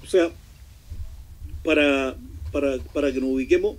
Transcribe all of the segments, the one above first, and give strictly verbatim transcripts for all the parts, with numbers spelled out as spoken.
O sea, para, para, para que nos ubiquemos,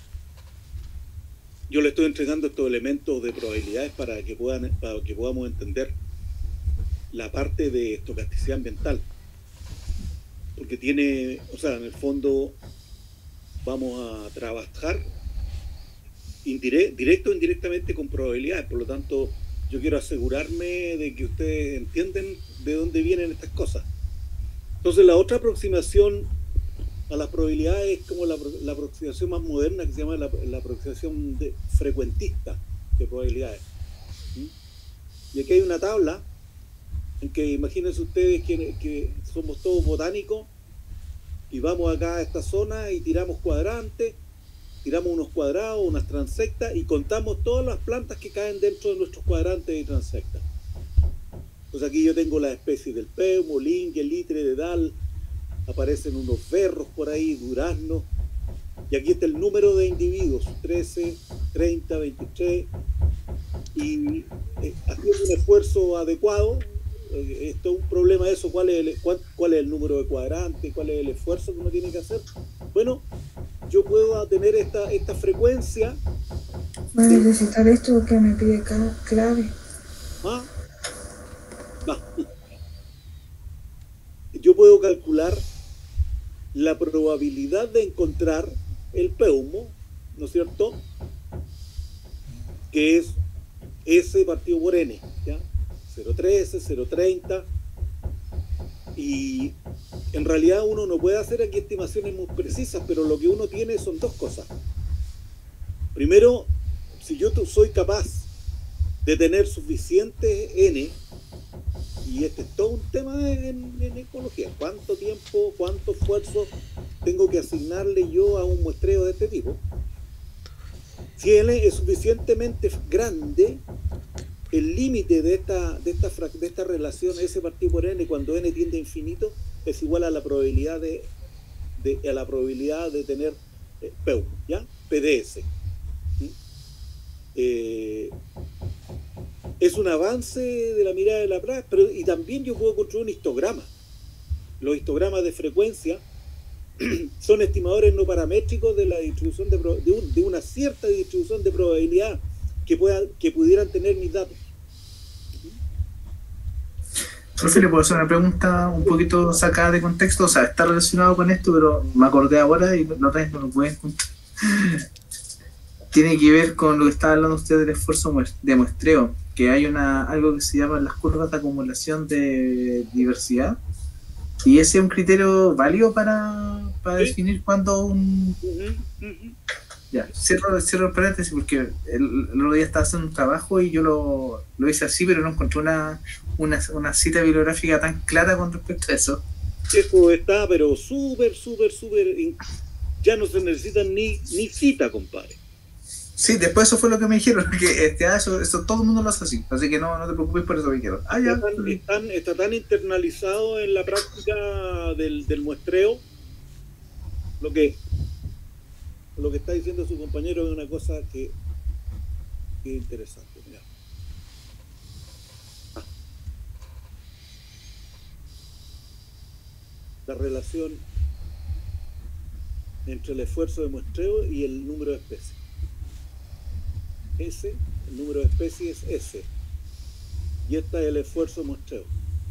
yo le estoy entregando estos elementos de probabilidades para que puedan, para que podamos entender la parte de estocasticidad ambiental. Porque tiene, o sea, en el fondo vamos a trabajar indire, directo o indirectamente con probabilidades. Por lo tanto, yo quiero asegurarme de que ustedes entienden de dónde vienen estas cosas. Entonces, la otra aproximación a las probabilidades es como la, la aproximación más moderna, que se llama la, la aproximación de, frecuentista de probabilidades. ¿Mm? Y aquí hay una tabla en que imagínense ustedes que, que somos todos botánicos y vamos acá a esta zona y tiramos cuadrantes, tiramos unos cuadrados, unas transectas y contamos todas las plantas que caen dentro de nuestros cuadrantes y transectas. Pues aquí yo tengo las especies del peumo, lingue, litre, dedal, aparecen unos berros por ahí, duraznos, y aquí está el número de individuos, trece, treinta, veintitrés, y eh, haciendo un esfuerzo adecuado, eh, esto es un problema de eso, ¿cuál es, el, cuál, cuál es el número de cuadrantes, cuál es el esfuerzo que uno tiene que hacer? Bueno, yo puedo tener esta, esta frecuencia. Voy a necesitar esto que me pide clave. ¿Ah? Va. Yo puedo calcular la probabilidad de encontrar el peumo, ¿no es cierto? Que es S partido por N, ¿ya? cero punto trece, cero punto treinta, y en realidad uno no puede hacer aquí estimaciones muy precisas, pero lo que uno tiene son dos cosas. Primero, si yo soy capaz de tener suficiente N, y este es todo un tema en, en ecología, ¿cuánto tiempo, cuánto esfuerzo tengo que asignarle yo a un muestreo de este tipo? Si N es suficientemente grande, el límite de esta, de, esta, de esta relación S partido por N, cuando N tiende a infinito, es igual a la probabilidad de, de, a la probabilidad de tener eh, peumo, ¿ya? P D S. ¿Sí? Eh, es un avance de la mirada de Laplace, pero y también yo puedo construir un histograma. Los histogramas de frecuencia son estimadores no paramétricos de la distribución de, de, un, de una cierta distribución de probabilidad que, pueda, que pudieran tener mis datos. Profe, ¿le puedo hacer una pregunta un poquito sacada de contexto? O sea, está relacionado con esto, pero me acordé ahora y no, no lo pueden contar. Tiene que ver con lo que estaba hablando usted del esfuerzo de muestreo, que hay una algo que se llama las curvas de acumulación de diversidad, y ese es un criterio válido para, para ¿sí? definir cuándo un... Uh-huh, uh-huh. Ya, cierro, cierro el paréntesis porque el, el otro día estaba haciendo un trabajo y yo lo, lo hice así, pero no encontré una, una, una cita bibliográfica tan clara con respecto a eso. Eso está, pero súper, súper, súper... Ya no se necesitan ni, ni cita, compadre. Sí, después eso fue lo que me dijeron, que este, ah, eso, eso todo el mundo lo hace así, así que no, no te preocupes por eso me dijeron. Ah, ya. Está, tan, están, está tan internalizado en la práctica del, del muestreo, lo que lo que está diciendo su compañero es una cosa que, que es interesante. Mira. Ah. La relación entre el esfuerzo de muestreo y el número de especies. S, el número de especies es S. Y este es el esfuerzo de muestreo.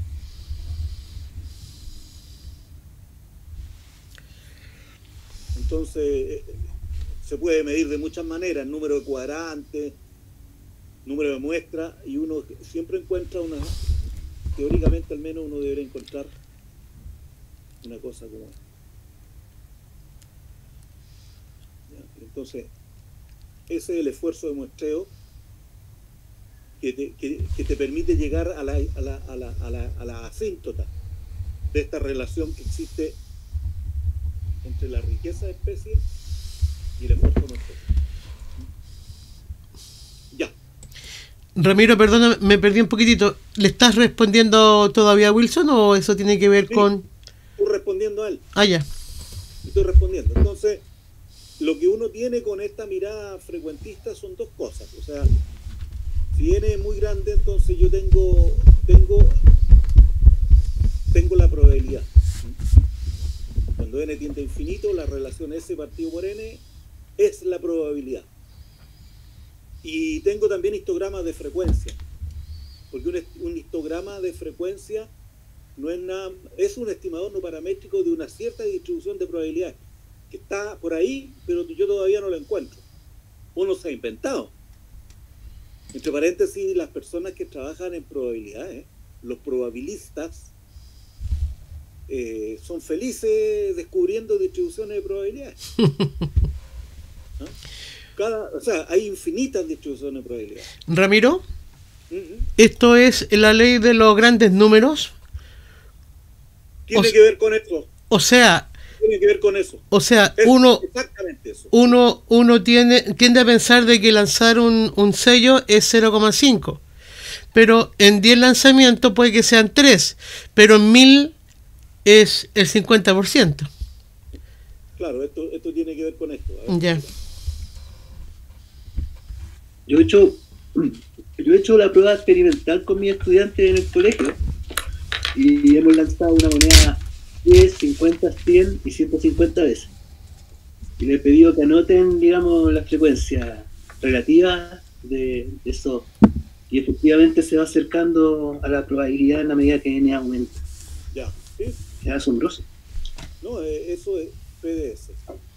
Entonces, se puede medir de muchas maneras, número de cuadrantes, número de muestras, y uno siempre encuentra una, teóricamente al menos uno debería encontrar una cosa como esta. Entonces, ese es el esfuerzo de muestreo que te, que, que te permite llegar a la, a, la, a, la, a, la, a la asíntota de esta relación que existe entre la riqueza de especies y el esfuerzo de muestreo. Ya. Ramiro, perdona, me perdí un poquitito. ¿Le estás respondiendo todavía a Wilson o eso tiene que ver sí, con...? Estoy respondiendo a él. Ah, ya. Estoy respondiendo. Entonces, lo que uno tiene con esta mirada frecuentista son dos cosas. O sea, si N es muy grande, entonces yo tengo tengo tengo la probabilidad. relación S partido por N es la probabilidad. Y tengo también histogramas de frecuencia, porque un, un histograma de frecuencia no es nada, es un estimador no paramétrico de una cierta distribución de probabilidades que está por ahí, pero yo todavía no lo encuentro o no se ha inventado. Entre paréntesis, las personas que trabajan en probabilidades, los probabilistas, eh, son felices descubriendo distribuciones de probabilidades. ¿No? Cada, o sea, hay infinitas distribuciones de probabilidades. Ramiro, Uh-huh. ¿esto es la ley de los grandes números? Tiene o, que ver con eso. O sea, tiene que ver con eso. O sea, es uno, exactamente eso. uno, uno tiene, tiende a pensar de que lanzar un, un sello es cero coma cinco, pero en diez lanzamientos puede que sean tres, pero en mil es el cincuenta por ciento. Claro, esto, esto tiene que ver con esto. Ya. Yeah. Yo he hecho, yo he hecho la prueba experimental con mis estudiantes en el colegio y hemos lanzado una moneda diez, cincuenta, cien y ciento cincuenta veces. Y les he pedido que anoten, digamos, la frecuencia relativa de eso. Y efectivamente se va acercando a la probabilidad en la medida que N aumenta. Ya, sí. Es asombroso. No, eh, eso es P D S.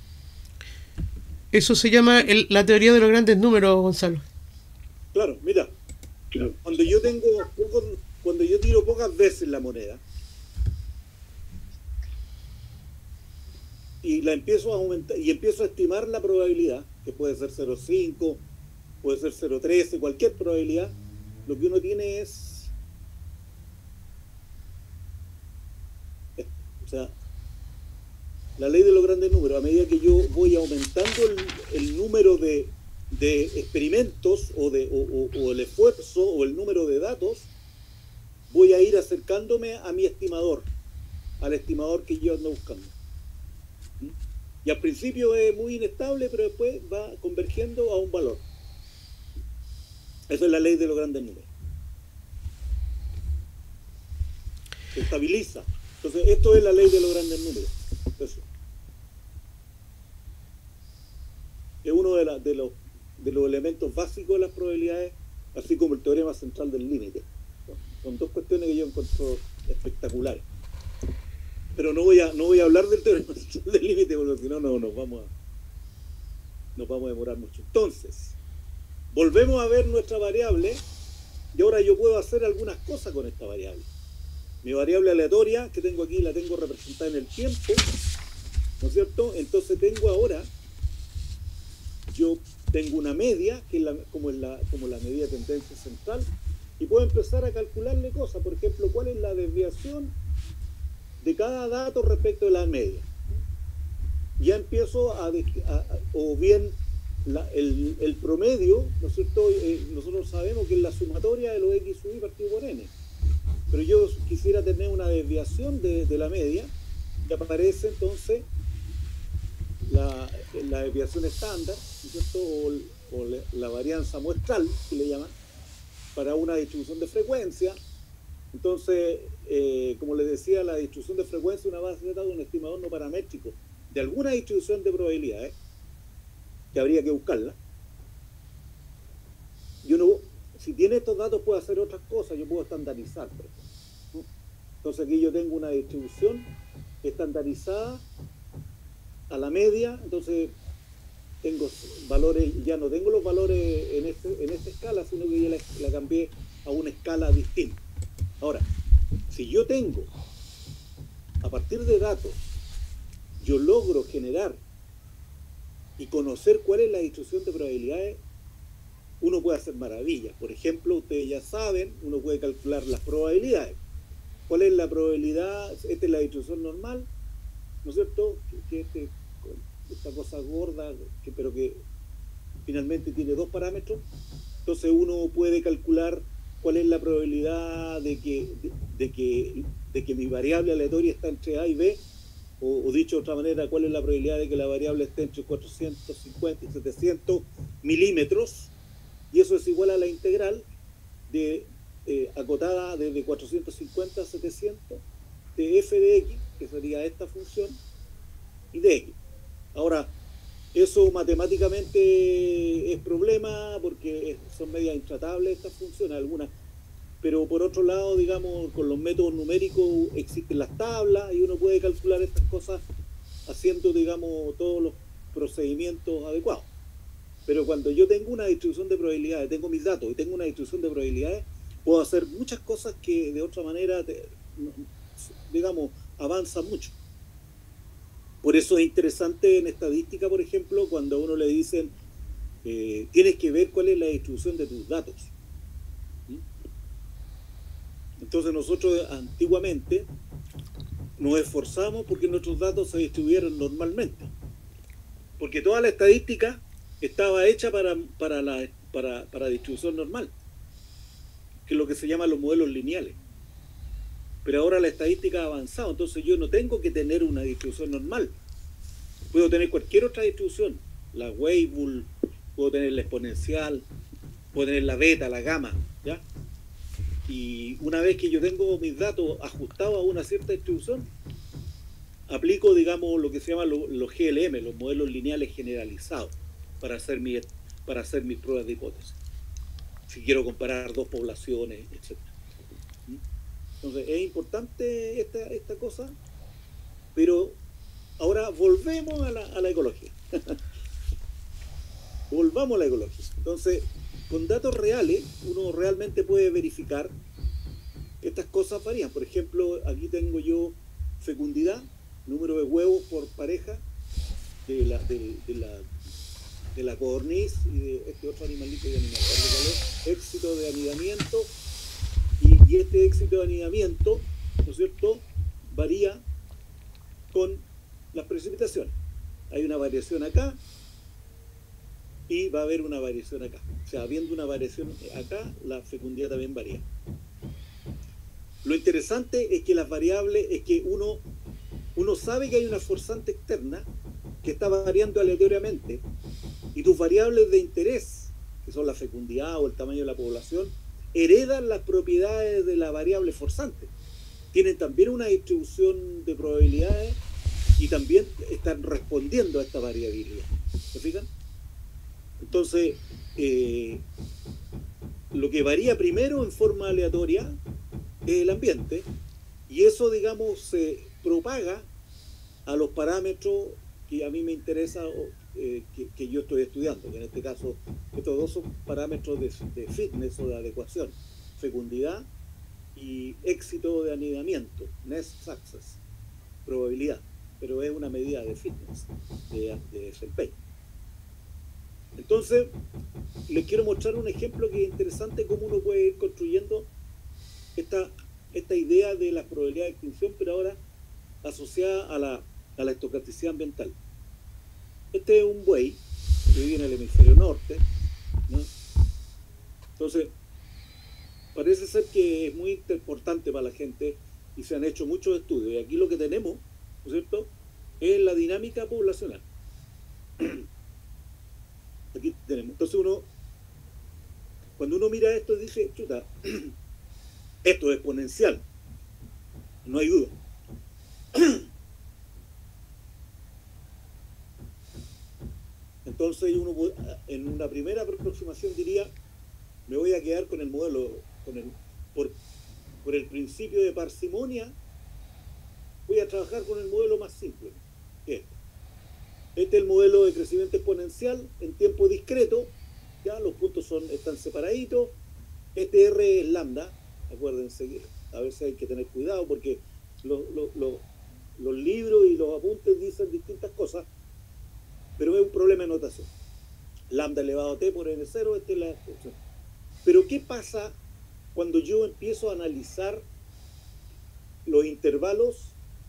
Eso se llama el, la teoría de los grandes números, Gonzalo. Claro, mira, Claro. cuando yo tengo poco, cuando yo tiro pocas veces la moneda y la empiezo a aumentar y empiezo a estimar la probabilidad, que puede ser cero coma cinco, puede ser cero coma trece, cualquier probabilidad, lo que uno tiene es, es o sea, la ley de los grandes números. A medida que yo voy aumentando el, el número de, de experimentos o, de, o, o, o el esfuerzo o el número de datos, voy a ir acercándome a mi estimador, al estimador que yo ando buscando. ¿Mm? Y al principio es muy inestable, pero después va convergiendo a un valor. Esa es la ley de los grandes números. Se estabiliza. Entonces, esto es la ley de los grandes números. Eso. Es uno de, la, de, los, de los elementos básicos de las probabilidades, así como el teorema central del límite. Son dos cuestiones que yo encuentro espectaculares. Pero no voy a no voy a hablar del teorema central del límite, porque si no, no nos vamos a nos vamos a demorar mucho. Entonces, volvemos a ver nuestra variable y ahora yo puedo hacer algunas cosas con esta variable. Mi variable aleatoria que tengo aquí la tengo representada en el tiempo, ¿no es cierto? Entonces tengo ahora, yo tengo una media, que es la, como, es la, como la medida de tendencia central, y puedo empezar a calcularle cosas. Por ejemplo, cuál es la desviación de cada dato respecto de la media. Ya empiezo a, a, a o bien la, el, el promedio, ¿no es cierto? Eh, nosotros sabemos que es la sumatoria de los X sub i partido por N. Pero yo quisiera tener una desviación de, de la media, que aparece entonces la, la desviación estándar, ¿no es cierto? O, o le, la varianza muestral, que le llaman, para una distribución de frecuencia. Entonces, eh, como les decía, la distribución de frecuencia es una base de datos de un estimador no paramétrico de alguna distribución de probabilidades, que habría que buscarla. Y uno, si tiene estos datos, puede hacer otras cosas. Yo puedo estandarizar, por ejemplo. Entonces aquí yo tengo una distribución estandarizada a la media, entonces tengo valores, ya no tengo los valores en, este, en esta escala, sino que ya la, la cambié a una escala distinta. Ahora, si yo tengo, a partir de datos, yo logro generar y conocer cuál es la distribución de probabilidades, uno puede hacer maravillas. Por ejemplo, ustedes ya saben, uno puede calcular las probabilidades. ¿Cuál es la probabilidad? Esta es la distribución normal, ¿no es cierto? Que, que este, esta cosa gorda, que, pero que finalmente tiene dos parámetros. Entonces uno puede calcular cuál es la probabilidad de que, de, de que, de que mi variable aleatoria está entre A y B, o, o dicho de otra manera, cuál es la probabilidad de que la variable esté entre cuatrocientos cincuenta y setecientos milímetros, y eso es igual a la integral de eh, acotada desde cuatrocientos cincuenta a setecientos de f de x, que sería esta función, y de x. Ahora, eso matemáticamente es problema porque son medias intratables estas funciones, algunas. Pero por otro lado, digamos, con los métodos numéricos existen las tablas y uno puede calcular estas cosas haciendo, digamos, todos los procedimientos adecuados. Pero cuando yo tengo una distribución de probabilidades, tengo mis datos y tengo una distribución de probabilidades, puedo hacer muchas cosas que de otra manera, te, digamos, avanza mucho. Por eso es interesante en estadística, por ejemplo, cuando a uno le dicen, eh, tienes que ver cuál es la distribución de tus datos. Entonces nosotros antiguamente nos esforzamos porque nuestros datos se distribuyeran normalmente. Porque toda la estadística estaba hecha para, para, la, para, para distribución normal, que es lo que se llama los modelos lineales. Pero ahora la estadística ha avanzado, entonces yo no tengo que tener una distribución normal. Puedo tener cualquier otra distribución, la Weibull, puedo tener la exponencial, puedo tener la beta, la gamma, ¿ya? Y una vez que yo tengo mis datos ajustados a una cierta distribución, aplico, digamos, lo que se llama los, los G L M, los modelos lineales generalizados, para hacer, mi, para hacer mis pruebas de hipótesis. Si quiero comparar dos poblaciones, etcétera. Entonces, es importante esta, esta cosa, pero ahora volvemos a la, a la ecología. Volvamos a la ecología. Entonces, con datos reales, uno realmente puede verificar que estas cosas varían. Por ejemplo, aquí tengo yo fecundidad, número de huevos por pareja de la, de, de la, de la codorniz y de este otro animalito de animal, éxito de anidamiento, y, y este éxito de anidamiento, ¿no es cierto?, varía con las precipitaciones. Hay una variación acá y va a haber una variación acá. O sea, habiendo una variación acá, la fecundidad también varía. Lo interesante es que las variables, es que uno, uno sabe que hay una forzante externa que está variando aleatoriamente, y tus variables de interés, que son la fecundidad o el tamaño de la población, heredan las propiedades de la variable forzante. Tienen también una distribución de probabilidades y también están respondiendo a esta variabilidad. ¿Se fijan? Entonces, eh, lo que varía primero en forma aleatoria es el ambiente, y eso, digamos, se propaga a los parámetros que a mí me interesa, eh, que, que yo estoy estudiando, que en este caso estos dos son parámetros de, de fitness o de adecuación: fecundidad y éxito de anidamiento, nest success, probabilidad, pero es una medida de fitness, de, de desempeño. Entonces, les quiero mostrar un ejemplo que es interesante, cómo uno puede ir construyendo esta, esta idea de la probabilidad de extinción, pero ahora asociada a la, a la estocasticidad ambiental. Este es un buey que vive en el hemisferio norte, ¿no? Entonces, parece ser que es muy importante para la gente y se han hecho muchos estudios. Y aquí lo que tenemos, ¿no es cierto?, es la dinámica poblacional. Aquí tenemos. Entonces uno, cuando uno mira esto, dice, chuta, esto es exponencial, no hay duda. Entonces uno, en una primera aproximación, diría, me voy a quedar con el modelo, con el, por, por el principio de parsimonia, voy a trabajar con el modelo más simple, que es este. Este es el modelo de crecimiento exponencial en tiempo discreto, ya los puntos son, están separaditos. Este R es lambda, acuérdense, a veces hay que tener cuidado porque lo, lo, lo, los libros y los apuntes dicen distintas cosas, pero es un problema de notación. Lambda elevado a t por n cero, esta es la función. Pero ¿qué pasa cuando yo empiezo a analizar los intervalos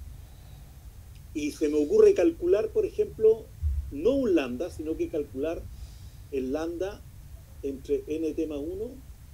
y se me ocurre calcular, por ejemplo, no un lambda, sino que calcular el lambda entre nt más uno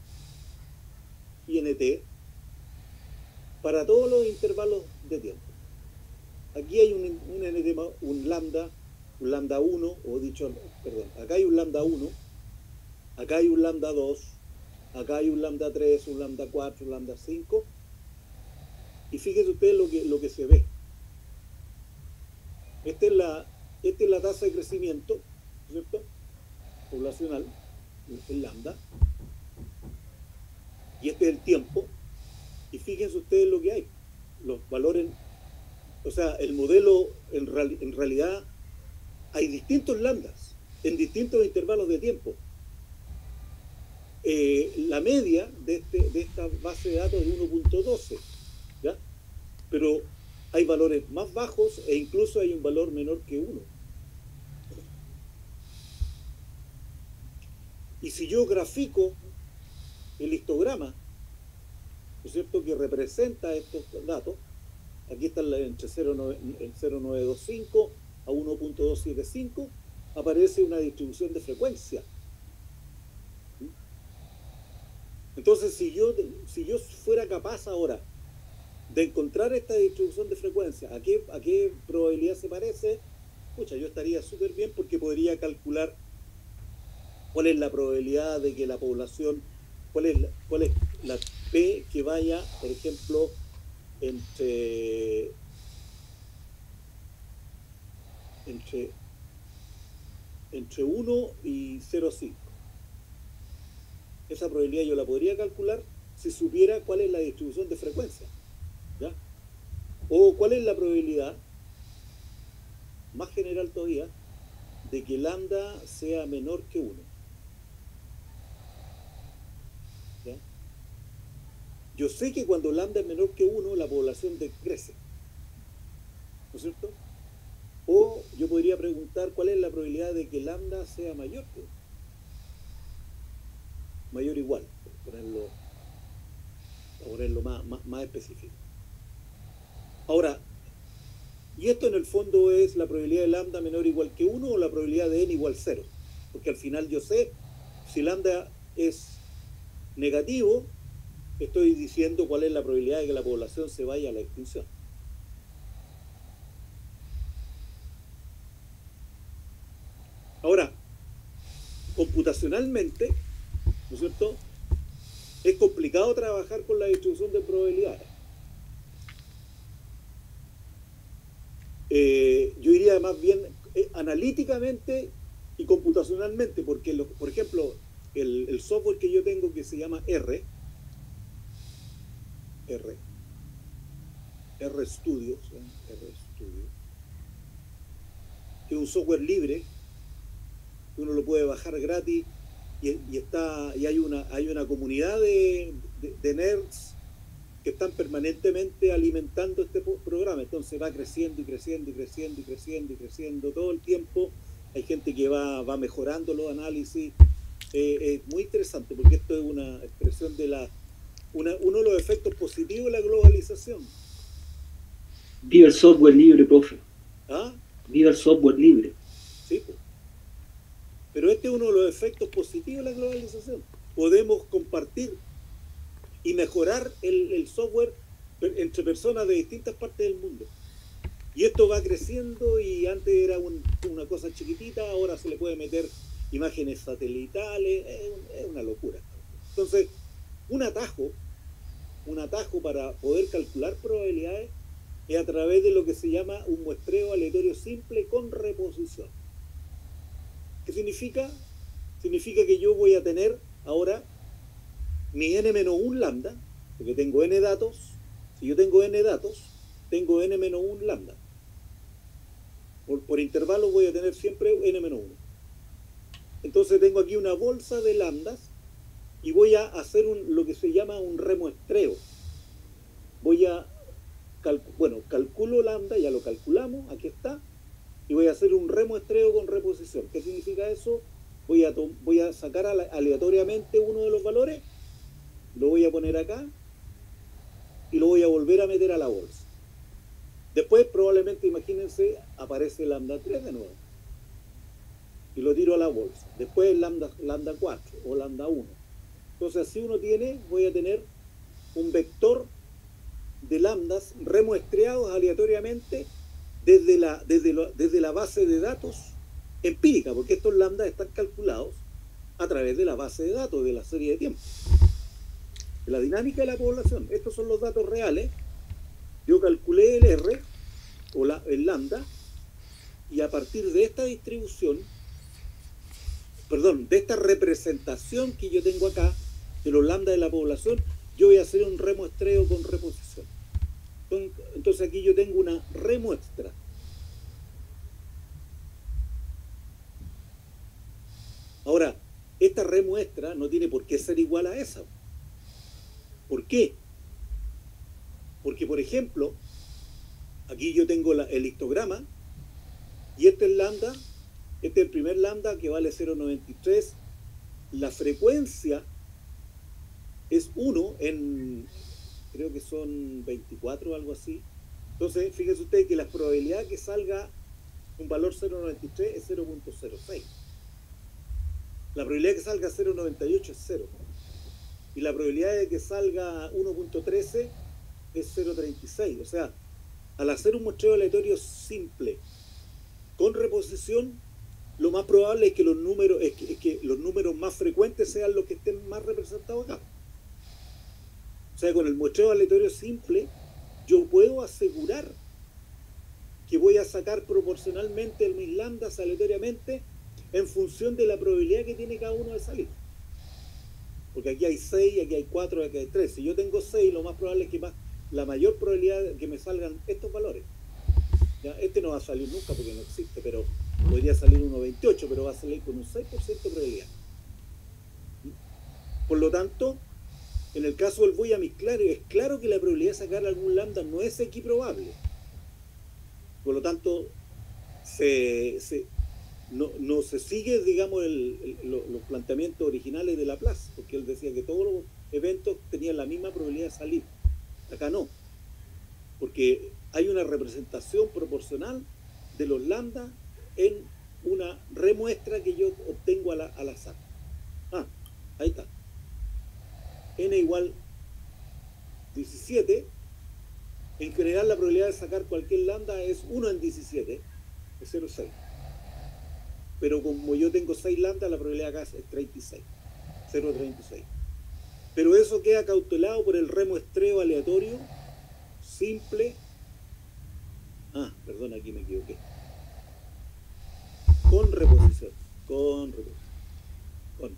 y nt para todos los intervalos de tiempo? Aquí hay un, un, nt más, un lambda, un lambda uno, o dicho, perdón, acá hay un lambda uno, acá hay un lambda dos, acá hay un lambda tres, un lambda cuatro, un lambda cinco, y fíjense ustedes lo que, lo que se ve. Esta es la, esta es la tasa de crecimiento, ¿cierto? Poblacional, el lambda, y este es el tiempo, y fíjense ustedes lo que hay, los valores, o sea, el modelo, en, real, en realidad, hay distintos lambdas, en distintos intervalos de tiempo. Eh, la media de, este, de esta base de datos es uno punto doce, ¿ya? Pero hay valores más bajos e incluso hay un valor menor que uno. Y si yo grafico el histograma, ¿no es cierto?, que representa estos datos, aquí está entre cero punto novecientos veinticinco a uno punto doscientos setenta y cinco, aparece una distribución de frecuencia. Entonces, si yo, si yo fuera capaz ahora de encontrar esta distribución de frecuencia, ¿a qué, a qué probabilidad se parece? Pucha, yo estaría súper bien porque podría calcular cuál es la probabilidad de que la población, cuál es la, cuál es la P que vaya, por ejemplo, entre entre entre uno y cero punto cinco. Esa probabilidad yo la podría calcular si supiera cuál es la distribución de frecuencia, ¿ya? O cuál es la probabilidad, más general todavía, de que lambda sea menor que uno. ¿Ya? Yo sé que cuando lambda es menor que uno, la población decrece, ¿no es cierto? O yo podría preguntar cuál es la probabilidad de que lambda sea mayor que uno. Mayor o igual, por ponerlo, por ponerlo más, más, más específico. Ahora, y esto en el fondo es la probabilidad de lambda menor o igual que uno o la probabilidad de n igual cero, porque al final yo sé, si lambda es negativo, estoy diciendo cuál es la probabilidad de que la población se vaya a la extinción. Ahora, computacionalmente, ¿no es cierto?, es complicado trabajar con la distribución de probabilidades. Eh, yo diría más bien eh, analíticamente y computacionalmente, porque, lo, por ejemplo, el, el software que yo tengo que se llama R, R, R Studio, ¿sí? R Studio, que es un software libre, que uno lo puede bajar gratis. Y, y está y hay una hay una comunidad de, de, de nerds que están permanentemente alimentando este programa, entonces va creciendo y creciendo y creciendo y creciendo y creciendo todo el tiempo. Hay gente que va, va mejorando los análisis. Eh, es muy interesante porque esto es una expresión de la una, uno de los efectos positivos de la globalización. Viva el software libre, profe. ¿Ah? Viva el software libre. Sí, pues. Pero este es uno de los efectos positivos de la globalización. Podemos compartir y mejorar el, el software entre personas de distintas partes del mundo. Y esto va creciendo y antes era un, una cosa chiquitita, ahora se le puede meter imágenes satelitales, es, es una locura. Entonces, un atajo, un atajo para poder calcular probabilidades es a través de lo que se llama un muestreo aleatorio simple con reposición. ¿Qué significa? Significa que yo voy a tener ahora mi n menos uno lambda, porque tengo n datos. Si yo tengo n datos, tengo n menos uno lambda. Por, por intervalo voy a tener siempre n menos uno. Entonces tengo aquí una bolsa de lambdas y voy a hacer un, lo que se llama un remuestreo. Voy a, calcu bueno, calculo lambda, ya lo calculamos, aquí está. Y voy a hacer un remuestreo con reposición. ¿Qué significa eso? Voy a, voy a sacar aleatoriamente uno de los valores, lo voy a poner acá y lo voy a volver a meter a la bolsa. Después probablemente, imagínense, aparece lambda tres de nuevo y lo tiro a la bolsa. Después lambda, lambda cuatro o lambda uno. Entonces así uno tiene, voy a tener un vector de lambdas remuestreados aleatoriamente Desde la, desde, lo, desde la base de datos empírica, porque estos lambdas están calculados a través de la base de datos, de la serie de tiempo, de la dinámica de la población. Estos son los datos reales. Yo calculé el R, o la, el lambda, y a partir de esta distribución, perdón, de esta representación que yo tengo acá, de los lambda de la población, yo voy a hacer un remuestreo con reposición. Entonces aquí yo tengo una remuestra. Ahora, esta remuestra no tiene por qué ser igual a esa. ¿Por qué? Porque, por ejemplo, aquí yo tengo la, el histograma, y este es lambda, este es el primer lambda que vale cero coma noventa y tres, la frecuencia es uno en, creo que son veinticuatro o algo así. Entonces, fíjense ustedes que la probabilidad que salga un valor cero coma noventa y tres es cero punto cero seis. La probabilidad de que salga cero coma noventa y ocho es cero. Y la probabilidad de que salga uno punto trece es cero coma treinta y seis. O sea, al hacer un muestreo aleatorio simple con reposición, lo más probable es que los números, es que, es que los números más frecuentes sean los que estén más representados acá. O sea, con el muestreo aleatorio simple, yo puedo asegurar que voy a sacar proporcionalmente mis lambdas aleatoriamente en función de la probabilidad que tiene cada uno de salir. Porque aquí hay seis, aquí hay cuatro, aquí hay tres. Si yo tengo seis, lo más probable es que más, la mayor probabilidad de que me salgan estos valores. ¿Ya? Este no va a salir nunca porque no existe, pero podría salir uno punto veintiocho, pero va a salir con un seis por ciento de probabilidad. Por lo tanto, en el caso del voy a mezclar, es claro que la probabilidad de sacar algún lambda no es equiprobable. Por lo tanto, se, se, no, no se sigue, digamos, el, el, los planteamientos originales de Laplace, porque él decía que todos los eventos tenían la misma probabilidad de salir. Acá no, porque hay una representación proporcional de los lambda en una remuestra que yo obtengo al, al azar. Ah, ahí está. N igual diecisiete. En general la probabilidad de sacar cualquier lambda es uno en diecisiete, es cero coma seis. Pero como yo tengo seis lambda, la probabilidad acá es treinta y seis, cero coma treinta y seis. Pero eso queda cautelado por el remuestreo aleatorio simple. Ah, perdón, aquí me equivoqué. Con reposición. Con reposición. Con.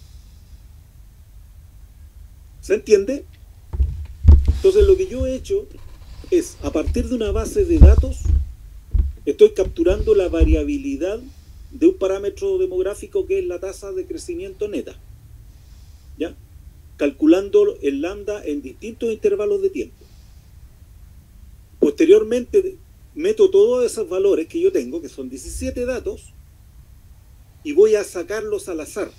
¿Se entiende? Entonces lo que yo he hecho es, a partir de una base de datos, estoy capturando la variabilidad de un parámetro demográfico que es la tasa de crecimiento neta. ¿Ya? Calculando el lambda en distintos intervalos de tiempo. Posteriormente meto todos esos valores que yo tengo, que son diecisiete datos, y voy a sacarlos al azar.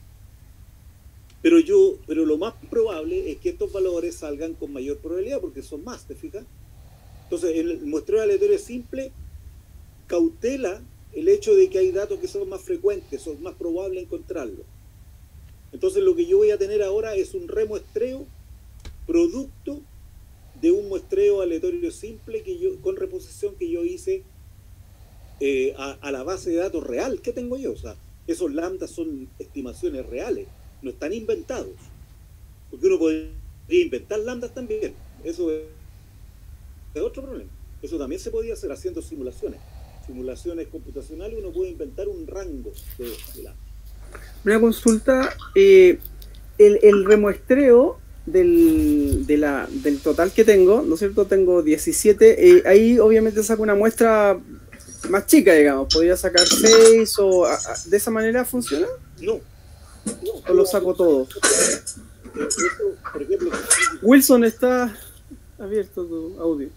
Pero yo, pero lo más probable es que estos valores salgan con mayor probabilidad, porque son más, ¿te fijas? Entonces, el muestreo aleatorio simple cautela el hecho de que hay datos que son más frecuentes, son más probable encontrarlos. Entonces, lo que yo voy a tener ahora es un remuestreo producto de un muestreo aleatorio simple que yo, con reposición que yo hice eh, a, a la base de datos real que tengo yo. O sea, esos lambdas son estimaciones reales, no están inventados. Porque uno podría inventar lambdas también. Eso es, es otro problema. Eso también se podía hacer haciendo simulaciones. Simulaciones computacionales, uno puede inventar un rango de, de lambdas. Una consulta, eh, el, el remuestreo del, de la, del total que tengo, ¿no es cierto? Tengo diecisiete, eh, ahí obviamente saco una muestra más chica, digamos, podría sacar seis o a, a, ¿de esa manera funciona? No. no ¿O lo saco todo? Eso, por ejemplo, Wilson, está abierto tu audio.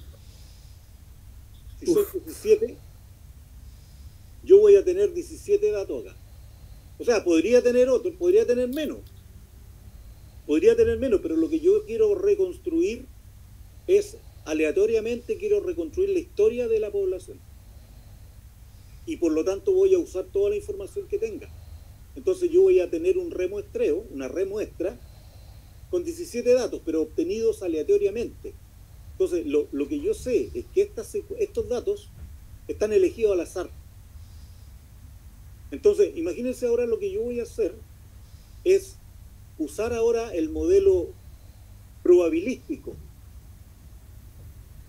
Si soy diecisiete, yo voy a tener diecisiete datos acá. O sea, podría tener otro, podría tener menos. Podría tener menos, pero lo que yo quiero reconstruir es, aleatoriamente, quiero reconstruir la historia de la población. Y por lo tanto voy a usar toda la información que tenga. Entonces yo voy a tener un remuestreo, una remuestra, con diecisiete datos, pero obtenidos aleatoriamente. Entonces, lo, lo que yo sé es que estas, estos datos están elegidos al azar. Entonces, imagínense ahora lo que yo voy a hacer es usar ahora el modelo probabilístico.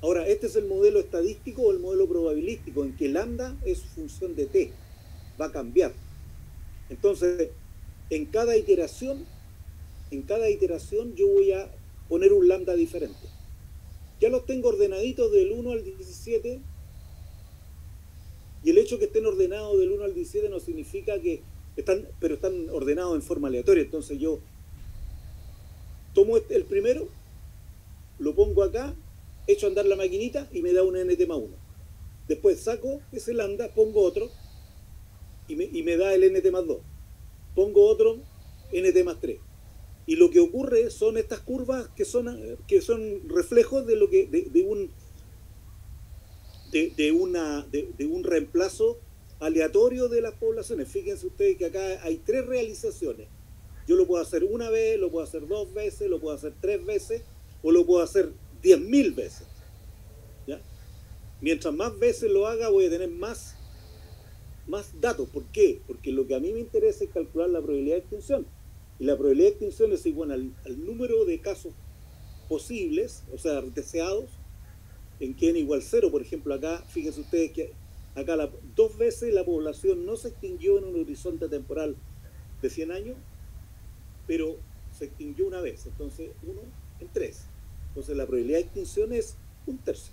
Ahora, este es el modelo estadístico o el modelo probabilístico, en que lambda es función de t, va a cambiar. Entonces, en cada iteración, en cada iteración yo voy a poner un lambda diferente. Ya los tengo ordenaditos del uno al diecisiete, y el hecho que estén ordenados del uno al diecisiete no significa que están, pero están ordenados en forma aleatoria. Entonces yo tomo el primero, lo pongo acá, echo a andar la maquinita y me da un nt más uno. Después saco ese lambda, pongo otro y me, y me da el nt más dos. Pongo otro nt más tres. Y lo que ocurre son estas curvas que son, que son reflejos de lo que de, de un de, de una de, de un reemplazo aleatorio de las poblaciones. Fíjense ustedes que acá hay tres realizaciones. Yo lo puedo hacer una vez, lo puedo hacer dos veces, lo puedo hacer tres veces, o lo puedo hacer diez mil veces. ¿Ya? Mientras más veces lo haga, voy a tener más, más datos. ¿Por qué? Porque lo que a mí me interesa es calcular la probabilidad de extinción. Y la probabilidad de extinción es igual al, al número de casos posibles, o sea, deseados, en que n igual cero. Por ejemplo, acá, fíjense ustedes que acá la, dos veces la población no se extinguió en un horizonte temporal de cien años, pero se extinguió una vez. Entonces, uno en tres. Entonces, la probabilidad de extinción es un tercio.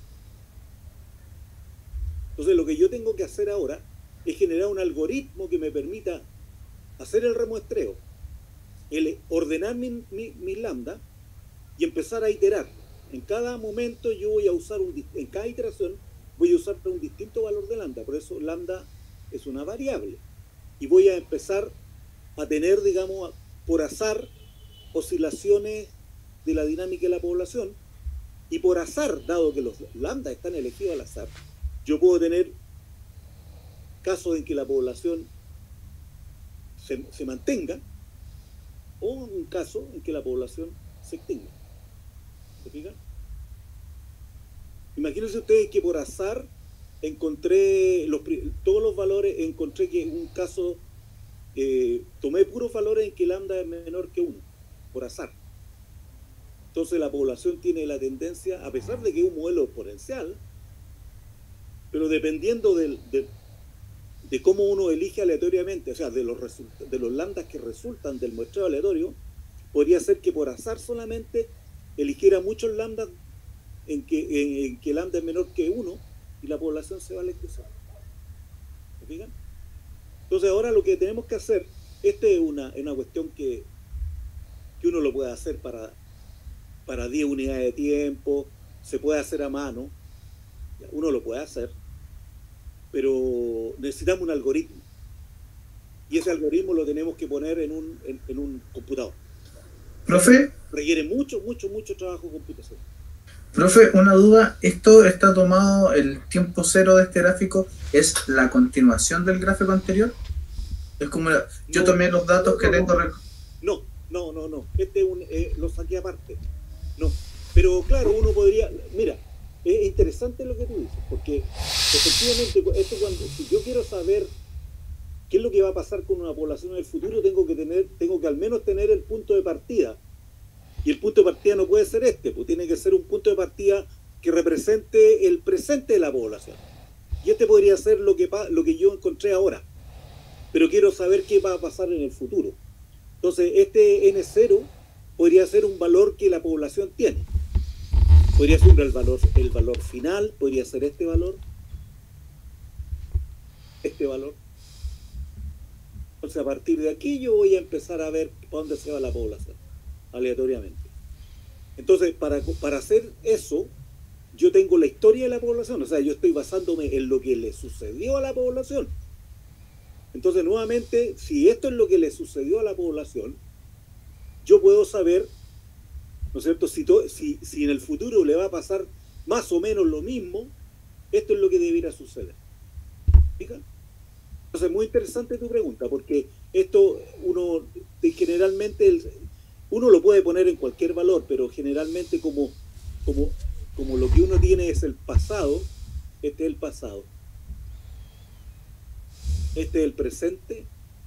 Entonces, lo que yo tengo que hacer ahora es generar un algoritmo que me permita hacer el remuestreo, el ordenar mi, mi, mi lambda y empezar a iterar. En cada momento yo voy a usar, un, en cada iteración, voy a usar un distinto valor de lambda. Por eso lambda es una variable. Y voy a empezar a tener, digamos, por azar, oscilaciones de la dinámica de la población. Y por azar, dado que los lambda están elegidos al azar, yo puedo tener casos en que la población se, se mantenga, o un caso en que la población se extinga. ¿Se fijan? Imagínense ustedes que por azar encontré los, todos los valores, encontré que un caso, eh, tomé puros valores en que lambda es menor que uno, por azar. Entonces la población tiene la tendencia, a pesar de que es un modelo exponencial, pero dependiendo del, de, de cómo uno elige aleatoriamente, o sea, de los, de los lambdas que resultan del muestreo aleatorio, podría ser que por azar solamente eligiera muchos lambdas en que, en, en que lambda es menor que uno y la población se va a la extinción. ¿Se fijan? Entonces ahora lo que tenemos que hacer, esta es una, una cuestión que, que uno lo puede hacer para, para diez unidades de tiempo, se puede hacer a mano, uno lo puede hacer, pero necesitamos un algoritmo. Y ese algoritmo lo tenemos que poner en un, en, en un computador. Profe. Requiere mucho, mucho, mucho trabajo de computación. Profe, una duda. ¿Esto está tomado, el tiempo cero de este gráfico, es la continuación del gráfico anterior? Es como, la, yo no, tomé los datos no, que no, tengo... No, no, no, no. Este es un, eh, lo saqué aparte. No. Pero claro, uno podría... Mira, es interesante lo que tú dices, porque efectivamente, esto cuando, si yo quiero saber qué es lo que va a pasar con una población en el futuro, tengo que tener, tengo que al menos tener el punto de partida. Y el punto de partida no puede ser este, pues tiene que ser un punto de partida que represente el presente de la población. Y este podría ser lo que, lo que yo encontré ahora. Pero quiero saber qué va a pasar en el futuro. Entonces, este ene cero podría ser un valor que la población tiene. Podría ser el valor, el valor final, podría ser este valor, este valor. Entonces, a partir de aquí yo voy a empezar a ver para dónde se va la población, aleatoriamente. Entonces, para, para hacer eso, yo tengo la historia de la población, o sea, yo estoy basándome en lo que le sucedió a la población. Entonces, nuevamente, si esto es lo que le sucedió a la población, yo puedo saber, ¿no es cierto?, si, to, si, si en el futuro le va a pasar más o menos lo mismo, esto es lo que debiera suceder. ¿Fijan? Entonces, muy interesante tu pregunta, porque esto uno generalmente el, uno lo puede poner en cualquier valor, pero generalmente como, como, como lo que uno tiene es el pasado, este es el pasado, este es el presente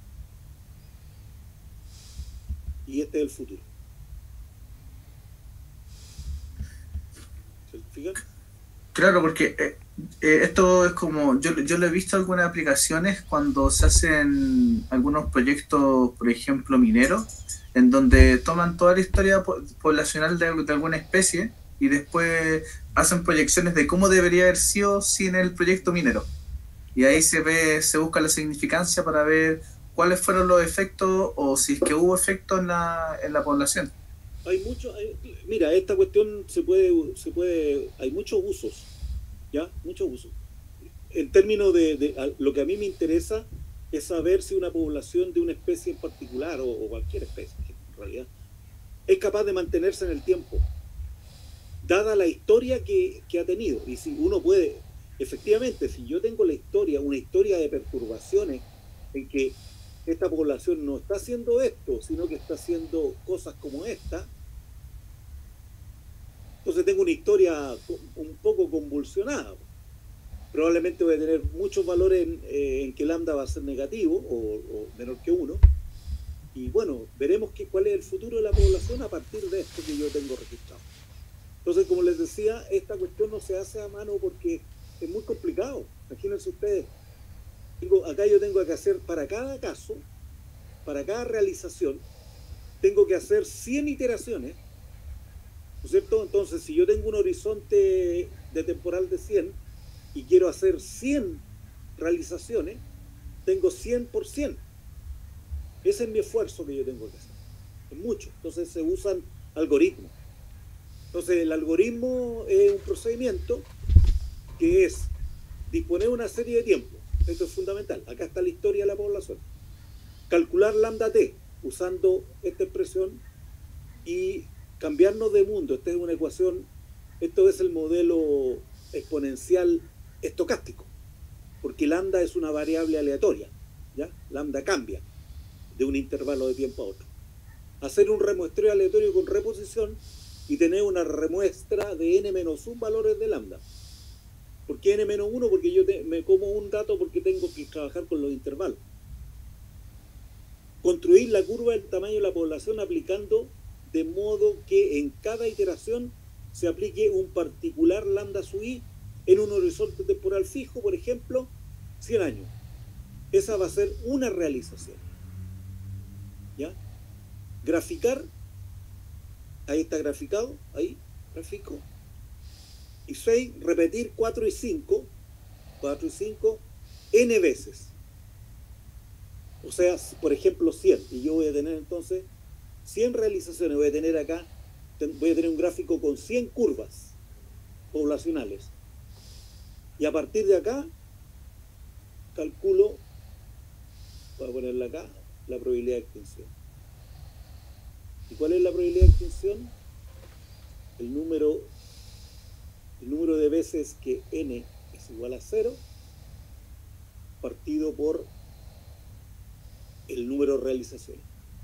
y este es el futuro. ¿Se fijan? Claro, porque eh, eh, esto es como, yo, yo lo he visto en algunas aplicaciones cuando se hacen algunos proyectos, por ejemplo, mineros, en donde toman toda la historia po- poblacional de, de alguna especie y después hacen proyecciones de cómo debería haber sido sin el proyecto minero. Y ahí se ve, se busca la significancia para ver cuáles fueron los efectos o si es que hubo efectos en la, en la población. Hay mucho, hay- mira, esta cuestión se puede, se puede, hay muchos usos, ¿ya? Muchos usos. En términos de, de- a- lo que a mí me interesa es saber si una población de una especie en particular, o, o cualquier especie, en realidad, es capaz de mantenerse en el tiempo, dada la historia que, que ha tenido. Y si uno puede, efectivamente, si yo tengo la historia, una historia de perturbaciones en que esta población no está haciendo esto, sino que está haciendo cosas como esta, entonces tengo una historia un poco convulsionada. Probablemente voy a tener muchos valores en, eh, en que lambda va a ser negativo o, o menor que uno. Y bueno, veremos que, cuál es el futuro de la población a partir de esto que yo tengo registrado. Entonces, como les decía, esta cuestión no se hace a mano porque es muy complicado. Imagínense ustedes, tengo, acá yo tengo que hacer para cada caso, para cada realización, tengo que hacer cien iteraciones, ¿no es cierto? Entonces, si yo tengo un horizonte de temporal de cien y quiero hacer cien realizaciones, tengo cien por cien. Ese es mi esfuerzo que yo tengo que hacer. Es mucho. Entonces se usan algoritmos. Entonces el algoritmo es un procedimiento que es disponer una serie de tiempo. Esto es fundamental. Acá está la historia de la población. Calcular lambda t usando esta expresión y cambiarnos de mundo. Esta es una ecuación, esto es el modelo exponencial estocástico, porque lambda es una variable aleatoria, ¿ya? Lambda cambia de un intervalo de tiempo a otro. Hacer un remuestreo aleatorio con reposición y tener una remuestra de n menos uno valores de lambda. ¿Por qué n menos uno? Porque yo te, me como un dato porque tengo que trabajar con los intervalos. Construir la curva del tamaño de la población aplicando de modo que en cada iteración se aplique un particular lambda sub i en un horizonte temporal fijo, por ejemplo, cien años. Esa va a ser una realización. ¿Ya? Graficar, ahí está graficado, ahí, gráfico. Y seis, repetir cuatro y cinco, cuatro y cinco, n veces. O sea, por ejemplo, cien. Y yo voy a tener entonces cien realizaciones. Voy a tener acá, voy a tener un gráfico con cien curvas poblacionales. Y a partir de acá, calculo, voy a ponerla acá, la probabilidad de extinción. ¿Y cuál es la probabilidad de extinción? El número, el número de veces que n es igual a cero, partido por el número de realizaciones.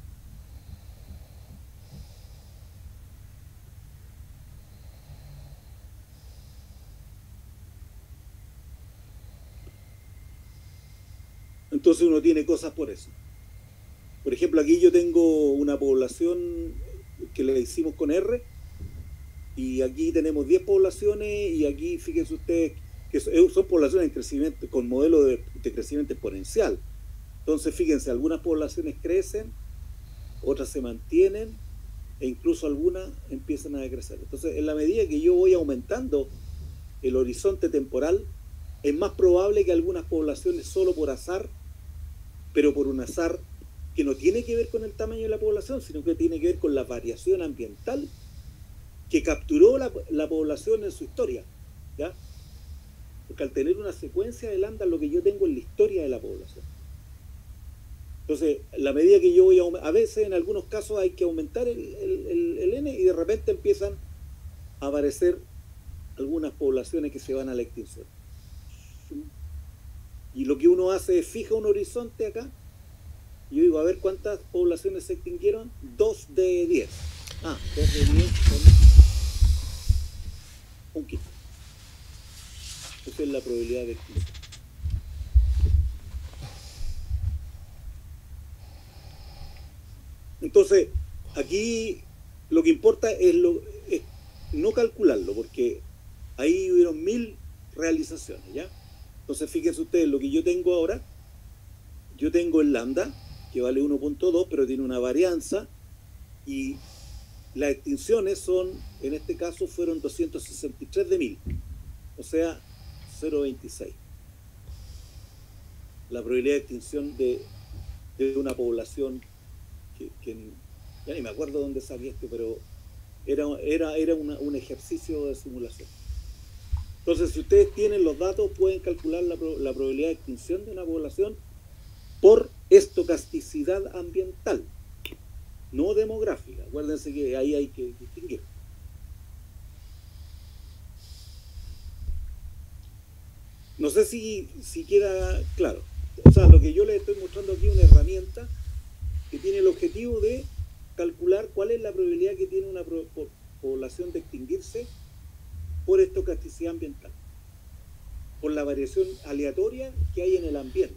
Entonces uno tiene cosas por eso. Por ejemplo, aquí yo tengo una población que le hicimos con R, y aquí tenemos diez poblaciones, y aquí fíjense ustedes que son poblaciones en crecimiento, con modelo de, de crecimiento exponencial. Entonces fíjense, algunas poblaciones crecen, otras se mantienen, e incluso algunas empiezan a decrecer. Entonces, en la medida que yo voy aumentando el horizonte temporal, es más probable que algunas poblaciones, solo por azar, pero por un azar que no tiene que ver con el tamaño de la población, sino que tiene que ver con la variación ambiental que capturó la, la población en su historia, ¿ya? Porque al tener una secuencia de lambda, lo que yo tengo es la historia de la población. Entonces, la medida que yo voy a a veces en algunos casos hay que aumentar el, el, el, el n, y de repente empiezan a aparecer algunas poblaciones que se van a la extinción. Y lo que uno hace es fija un horizonte acá. Y yo digo, a ver cuántas poblaciones se extinguieron. dos de diez. Ah, dos de diez son un quinto. Esa es la probabilidad de extinción. Entonces, aquí lo que importa es, lo, es no calcularlo, porque ahí hubieron mil realizaciones, ¿ya? Entonces fíjense ustedes, lo que yo tengo ahora, yo tengo el lambda, que vale uno punto dos, pero tiene una varianza, y las extinciones son, en este caso, fueron doscientos sesenta y tres de mil, o sea, cero punto veintiséis. La probabilidad de extinción de, de una población que, que ya ni me acuerdo dónde saqué esto, pero era, era, era una, un ejercicio de simulación. Entonces, si ustedes tienen los datos, pueden calcular la, la probabilidad de extinción de una población por estocasticidad ambiental, no demográfica. Acuérdense que ahí hay que distinguir. No sé si, si queda claro. O sea, lo que yo les estoy mostrando aquí es una herramienta que tiene el objetivo de calcular cuál es la probabilidad que tiene una pro, po, población de extinguirse por estocasticidad ambiental, por la variación aleatoria que hay en el ambiente.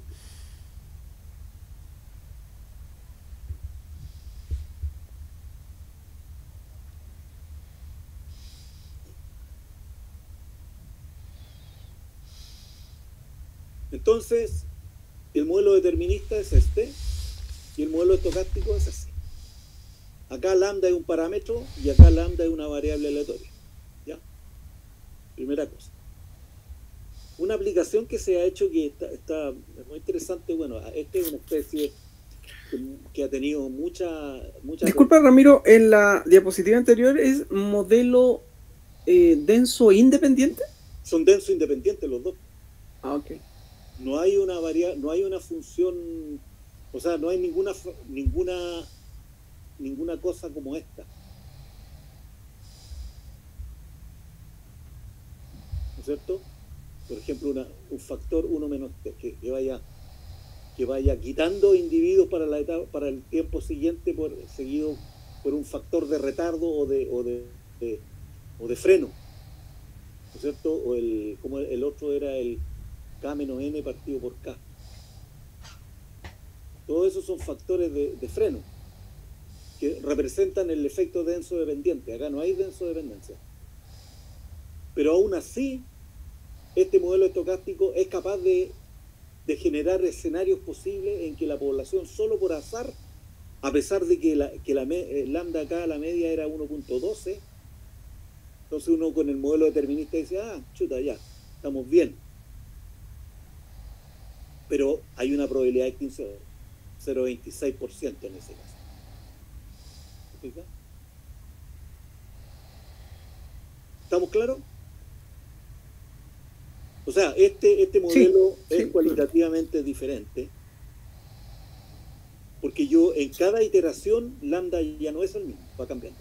Entonces, el modelo determinista es este y el modelo estocástico es ese. Acá lambda es un parámetro y acá lambda es una variable aleatoria. ¿Ya? Primera cosa. Una aplicación que se ha hecho que está, está muy interesante, bueno, esta es una especie que, que ha tenido mucha... mucha Disculpa, Ramiro, en la diapositiva anterior es modelo eh, denso independiente. Son denso independientes los dos. Ah, ok. No hay una varia, no hay una función, o sea, no hay ninguna ninguna ninguna cosa como esta. ¿No es cierto? Por ejemplo, una, un factor uno menos tres, que, que vaya que vaya quitando individuos para la etapa, para el tiempo siguiente, por seguido por un factor de retardo o de o de, de o de freno. ¿No es cierto? O el como el otro era el K menos N partido por K. Todos esos son factores de, de freno que representan el efecto denso dependiente. Acá no hay denso dependencia. Pero aún así, este modelo estocástico es capaz de, de generar escenarios posibles en que la población, solo por azar, a pesar de que la, que la eh, lambda acá, la media era uno punto doce, entonces uno con el modelo determinista dice, ah, chuta, ya, estamos bien. Pero hay una probabilidad de extinción, cero punto veintiséis por ciento en ese caso. ¿Estamos claros? O sea, este, este modelo sí, es sí, cualitativamente sí. diferente, porque yo en cada iteración lambda ya no es el mismo, va cambiando.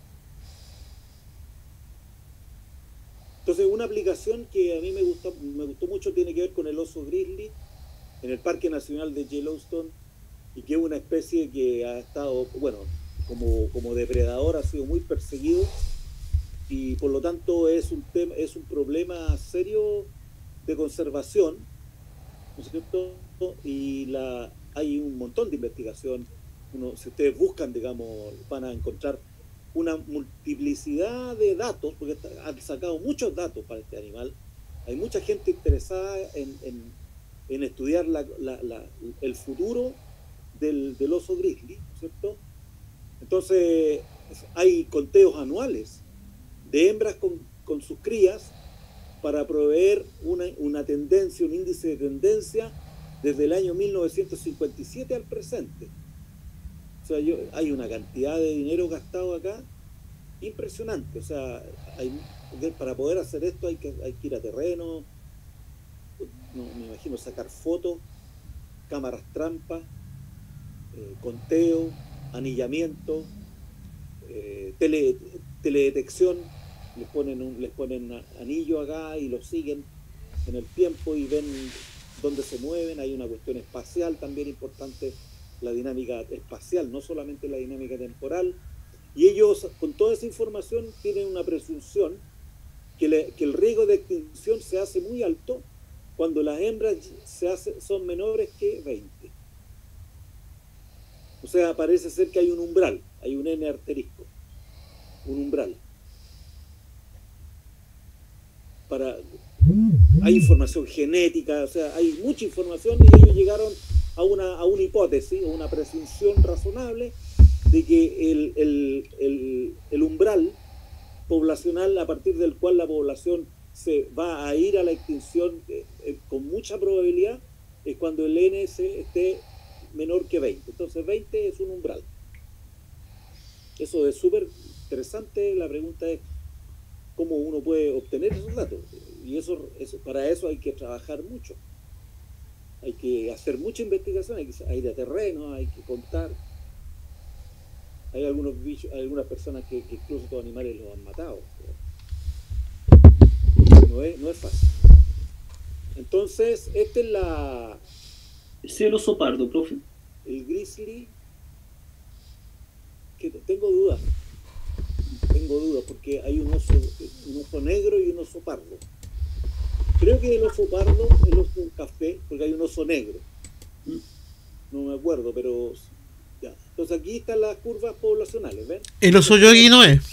Entonces, una aplicación que a mí me gustó, me gustó mucho tiene que ver con el oso grizzly en el Parque Nacional de Yellowstone, y que es una especie que ha estado, bueno, como, como depredador ha sido muy perseguido, y por lo tanto es un tema, es un problema serio de conservación, ¿no es cierto? Y la, hay un montón de investigación. Uno, si ustedes buscan, digamos, van a encontrar una multiplicidad de datos, porque han sacado muchos datos para este animal. Hay mucha gente interesada en, en, en estudiar la, la, la, el futuro del, del oso grizzly, ¿no es cierto? Entonces, hay conteos anuales de hembras con, con sus crías para proveer una, una tendencia, un índice de tendencia desde el año mil novecientos cincuenta y siete al presente. O sea, yo, hay una cantidad de dinero gastado acá impresionante. O sea, hay, para poder hacer esto hay que, hay que ir a terreno, no, me imagino sacar fotos, cámaras trampa, eh, conteo, anillamiento, eh, tele, teledetección. Les ponen un, les ponen anillo acá y los siguen en el tiempo y ven dónde se mueven. Hay una cuestión espacial también importante, la dinámica espacial, no solamente la dinámica temporal, y ellos con toda esa información tienen una presunción que, le, que el riesgo de extinción se hace muy alto cuando las hembras se hace, son menores que veinte. O sea, parece ser que hay un umbral, hay un N asterisco, un umbral para hay información genética, o sea, hay mucha información y ellos llegaron a una, a una hipótesis, a una presunción razonable de que el, el, el, el umbral poblacional a partir del cual la población se va a ir a la extinción eh, eh, con mucha probabilidad es cuando el N S esté menor que veinte. Entonces veinte es un umbral. Eso es súper interesante. La pregunta es cómo uno puede obtener esos datos. Y eso, eso para eso hay que trabajar mucho. Hay que hacer mucha investigación, hay que ir a terreno, hay que contar. Hay algunos bichos, hay algunas personas que, que incluso estos animales los han matado. No es, no es fácil. Entonces, esta es la... Ese es el oso pardo, profe. El grizzly, que tengo dudas. Tengo dudas porque hay un oso, un oso negro y un oso pardo. Creo que el oso pardo, el oso café, porque hay un oso negro. No me acuerdo, pero ya. Entonces aquí están las curvas poblacionales, ¿ven? El oso yogi no es.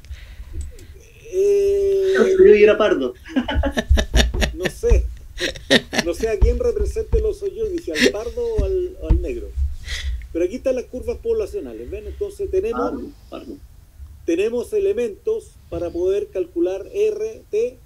Eh, Yo era pardo. No sé. No sé a quién representa el oso yogi, si al pardo o al, o al negro. Pero aquí están las curvas poblacionales, ¿ven? Entonces tenemos, Pardo, pardo. tenemos elementos para poder calcular R, T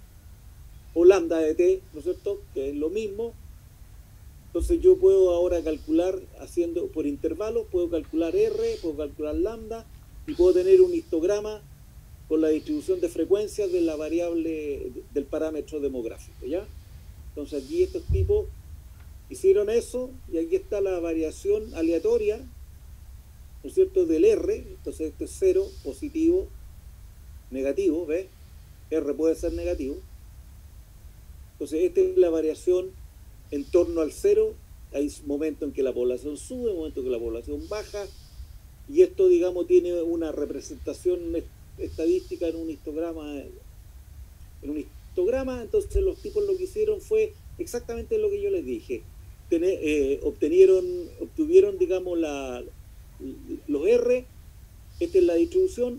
o lambda de T, ¿no es cierto? Que es lo mismo. Entonces yo puedo ahora calcular, haciendo por intervalos, puedo calcular R, puedo calcular lambda y puedo tener un histograma con la distribución de frecuencias de la variable del parámetro demográfico, ¿ya? Entonces aquí estos tipos hicieron eso y aquí está la variación aleatoria, ¿no es cierto?, del R. Entonces esto es cero, positivo, negativo, ¿ves? R puede ser negativo. Entonces esta es la variación en torno al cero. Hay momentos en que la población sube, momentos en que la población baja, y esto, digamos, tiene una representación estadística en un histograma, en un histograma. Entonces los tipos lo que hicieron fue exactamente lo que yo les dije. Tener, eh, obtenieron, obtuvieron, digamos, la, los R. Esta es la distribución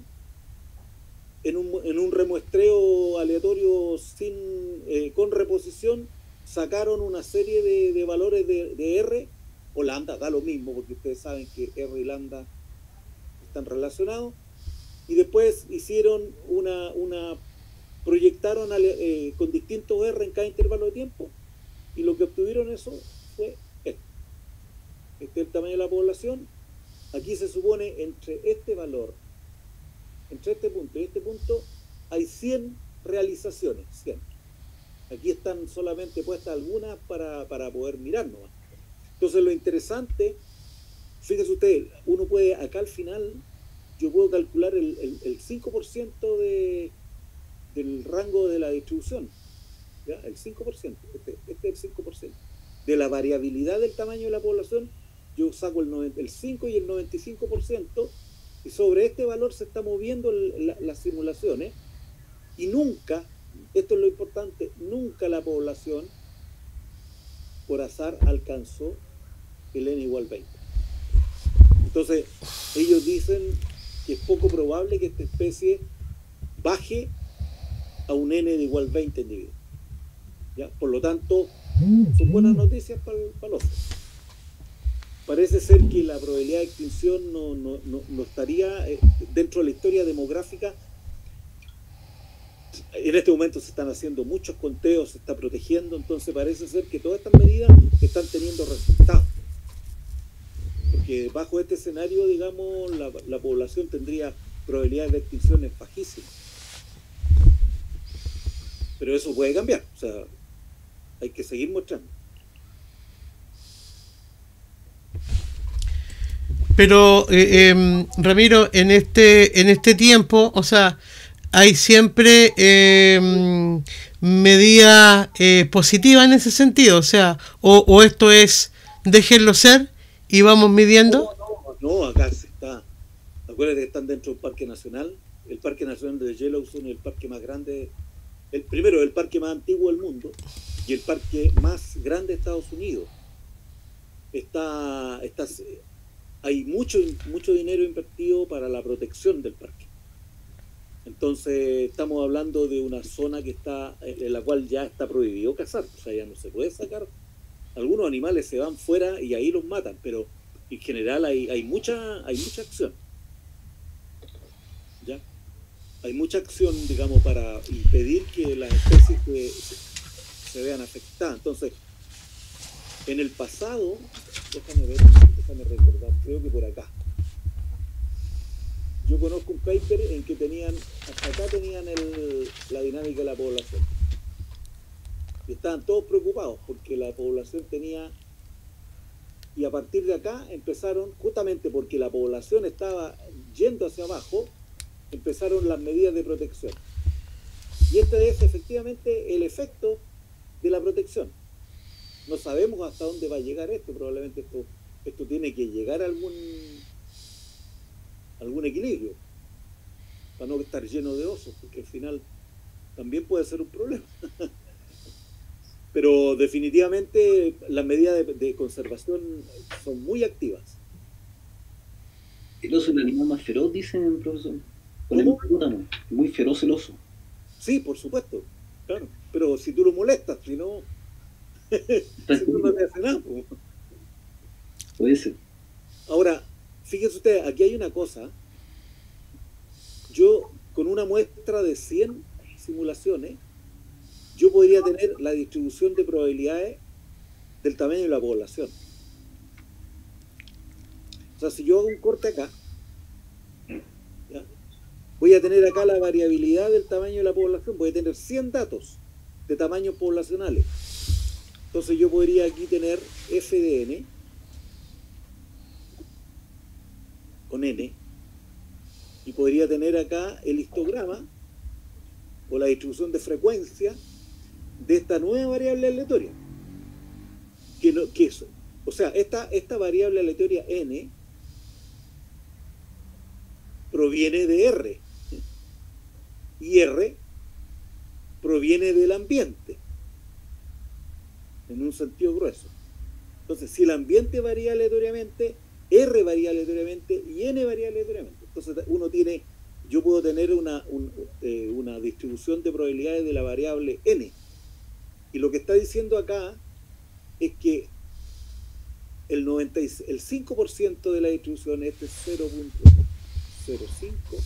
en un, en un remuestreo aleatorio sin eh, con reposición. Sacaron una serie de, de valores de, de R o lambda, da lo mismo porque ustedes saben que R y lambda están relacionados, y después hicieron una, una proyectaron eh, con distintos R en cada intervalo de tiempo, y lo que obtuvieron eso fue esto. Este es el tamaño de la población. Aquí se supone entre este valor, entre este punto y este punto, hay cien realizaciones, cien. Aquí están solamente puestas algunas para, para poder mirar nomás. Entonces lo interesante, fíjese usted, uno puede, acá al final, yo puedo calcular el, el, el cinco por ciento de, del rango de la distribución, ¿ya? El cinco por ciento, este, este es el cinco por ciento. De la variabilidad del tamaño de la población, yo saco el, noventa, el cinco y el noventa y cinco por ciento, y sobre este valor se está moviendo el, la, las simulaciones, y nunca, esto es lo importante, nunca la población por azar alcanzó el n igual veinte. Entonces ellos dicen que es poco probable que esta especie baje a un n de igual veinte individuos, ¿ya? Por lo tanto son buenas noticias para el oso. Parece ser que la probabilidad de extinción no, no, no, no estaría eh, dentro de la historia demográfica. En este momento se están haciendo muchos conteos, se está protegiendo, entonces parece ser que todas estas medidas están teniendo resultados. Porque bajo este escenario, digamos, la, la población tendría probabilidades de extinciones bajísimas. Pero eso puede cambiar, o sea, hay que seguir mostrando. Pero, eh, eh, Ramiro, en este, en este tiempo, o sea, hay siempre eh, medidas eh, positivas en ese sentido, o sea, o, o esto es déjenlo ser y vamos midiendo. No, no, no, acá se está. Acuérdense que están dentro del Parque Nacional. El Parque Nacional de Yellowstone es el parque más grande, el primero, el parque más antiguo del mundo y el parque más grande de Estados Unidos. Está, está, hay mucho, mucho dinero invertido para la protección del parque. Entonces estamos hablando de una zona que está en la cual ya está prohibido cazar, o sea, ya no se puede sacar. Algunos animales se van fuera y ahí los matan, pero en general hay, hay mucha hay mucha acción. ¿Ya? Hay mucha acción, digamos, para impedir que las especies que se vean afectadas. Entonces, en el pasado, déjame ver, déjame recordar, creo que por acá. Yo conozco un paper en que tenían, hasta acá tenían el, la dinámica de la población. Y estaban todos preocupados porque la población tenía, y a partir de acá empezaron, justamente porque la población estaba yendo hacia abajo, empezaron las medidas de protección. Y este es efectivamente el efecto de la protección. No sabemos hasta dónde va a llegar esto, probablemente esto, esto tiene que llegar a algún, algún equilibrio, para no estar lleno de osos, porque al final también puede ser un problema. Pero definitivamente las medidas de, de conservación son muy activas. El oso es el animal más feroz, dicen, profesor. Con el hipopótamo, muy feroz el oso. Sí, por supuesto, claro. Pero si tú lo molestas, si no, si no, no te hace nada. Pues. Puede ser. Ahora, fíjense ustedes, aquí hay una cosa. Yo, con una muestra de cien simulaciones, yo podría tener la distribución de probabilidades del tamaño de la población. O sea, si yo hago un corte acá, ¿ya? Voy a tener acá la variabilidad del tamaño de la población, voy a tener cien datos de tamaños poblacionales. Entonces yo podría aquí tener F de N con N, y podría tener acá el histograma o la distribución de frecuencia de esta nueva variable aleatoria. Que no, que es, o sea, esta, esta variable aleatoria N proviene de R, y R proviene del ambiente, en un sentido grueso. Entonces, si el ambiente varía aleatoriamente, R varía aleatoriamente y N varía aleatoriamente. Entonces, uno tiene, yo puedo tener una, un, eh, una distribución de probabilidades de la variable N. Y lo que está diciendo acá es que el, noventa y cinco por ciento de la distribución, este es cero punto cero cinco,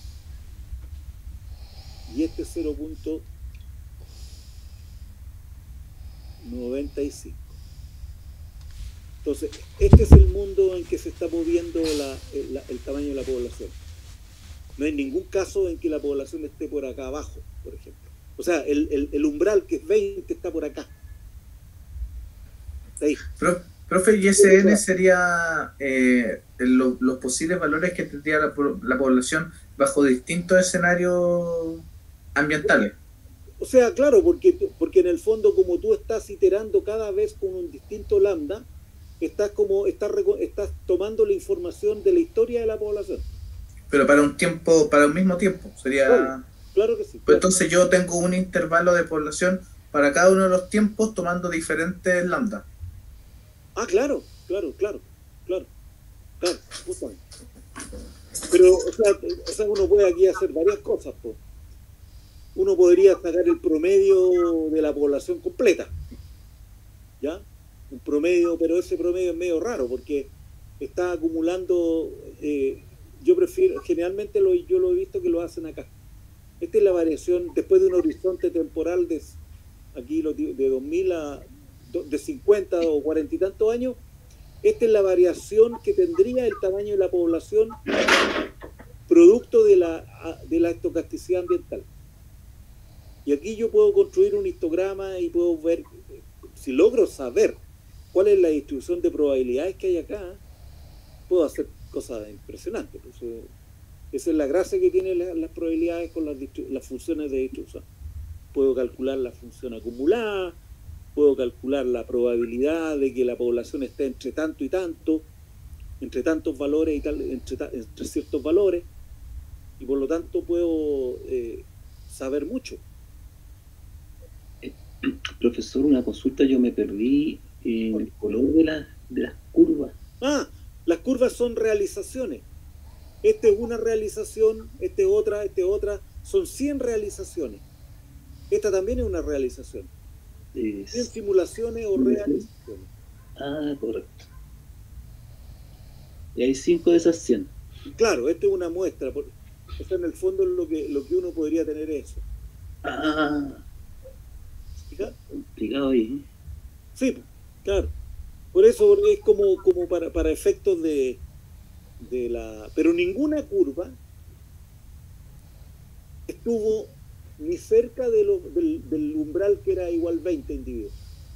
y este es cero punto noventa y cinco. Entonces, este es el mundo en que se está moviendo la, el, el tamaño de la población. No hay ningún caso en que la población esté por acá abajo, por ejemplo. O sea, el, el, el umbral, que es veinte, está por acá. Está ahí. Pro, profe, ¿y ese N sería eh, lo, los posibles valores que tendría la, la población bajo distintos escenarios ambientales? O sea, claro, porque, porque en el fondo, como tú estás iterando cada vez con un distinto lambda, estás como estás, estás tomando la información de la historia de la población. Pero para un tiempo, para un mismo tiempo, sería... Claro, claro que sí. Pues claro. Entonces yo tengo un intervalo de población para cada uno de los tiempos tomando diferentes lambda. Ah, claro, claro, claro, claro, claro, justamente. Pero, o sea, o sea, uno puede aquí hacer varias cosas, pues. Uno podría sacar el promedio de la población completa, ¿ya? Un promedio, pero ese promedio es medio raro porque está acumulando, eh, yo prefiero, generalmente lo, yo lo he visto que lo hacen acá. Esta es la variación después de un horizonte temporal de, aquí lo, de dos mil a de cincuenta o cuarenta y tantos años. Esta es la variación que tendría el tamaño de la población producto de la, de la estocasticidad ambiental. Y aquí yo puedo construir un histograma y puedo ver, si logro saber cuál es la distribución de probabilidades que hay acá, puedo hacer cosas impresionantes. Pues, esa es la gracia que tienen las, las probabilidades con las, las funciones de distribución. Puedo calcular la función acumulada, puedo calcular la probabilidad de que la población esté entre tanto y tanto, entre tantos valores y tal, entre, entre ciertos valores, y por lo tanto puedo eh, saber mucho. Profesor, una consulta, yo me perdí en el color de, la, de las curvas. Ah, las curvas son realizaciones. Esta es una realización, esta es otra, esta es otra. son cien realizaciones. Esta también es una realización. Es- cien simulaciones o realizaciones. Ah, correcto. Y hay cinco de esas cien. Y claro, esta es una muestra. Por, o sea, en el fondo lo que, lo que uno podría tener es eso. Ah, ¿Fija? complicado ahí. Sí, pues, claro. Por eso es como, como para, para efectos de, de la... Pero ninguna curva estuvo ni cerca de lo, del, del umbral que era igual veinte individuos.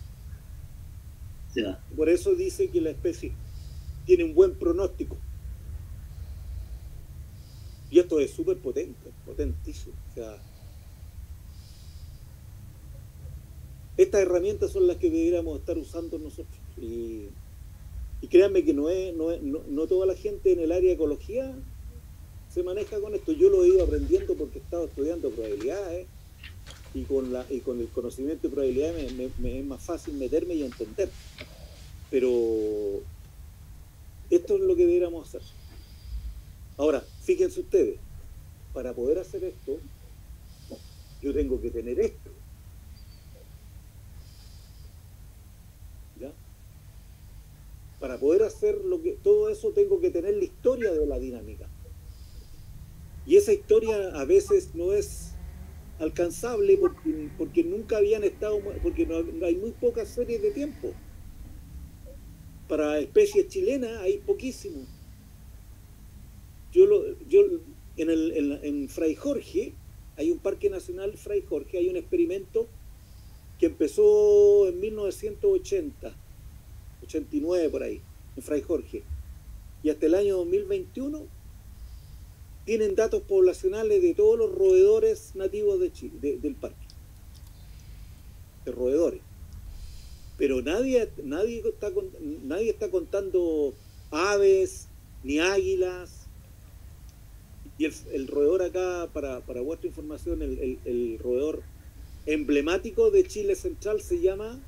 Ya. Por eso dice que la especie tiene un buen pronóstico. Y esto es súper potente, potentísimo. O sea, estas herramientas son las que deberíamos estar usando nosotros. Y, y créanme que no, es, no, es, no, no toda la gente en el área de ecología se maneja con esto. Yo lo he ido aprendiendo porque he estado estudiando probabilidades y con, la, y con el conocimiento de probabilidades me, me, me es más fácil meterme y entender. Pero esto es lo que deberíamos hacer. Ahora, fíjense ustedes, para poder hacer esto, yo tengo que tener esto. ¿Ya? Para poder hacer lo que, todo eso tengo que tener la historia de la dinámica. Y esa historia a veces no es alcanzable porque, porque nunca habían estado, porque no, hay muy pocas series de tiempo. Para especies chilenas hay poquísimo. Yo, lo, yo en, el, en, en Fray Jorge, hay un parque nacional Fray Jorge, hay un experimento que empezó en mil novecientos ochenta, ochenta y nueve por ahí, en Fray Jorge. Y hasta el año dos mil veintiuno tienen datos poblacionales de todos los roedores nativos de Chile, de, del parque. De roedores. Pero nadie, nadie, está, nadie está contando aves, ni águilas. Y el, el roedor acá, para, para vuestra información, el, el, el roedor emblemático de Chile Central se llama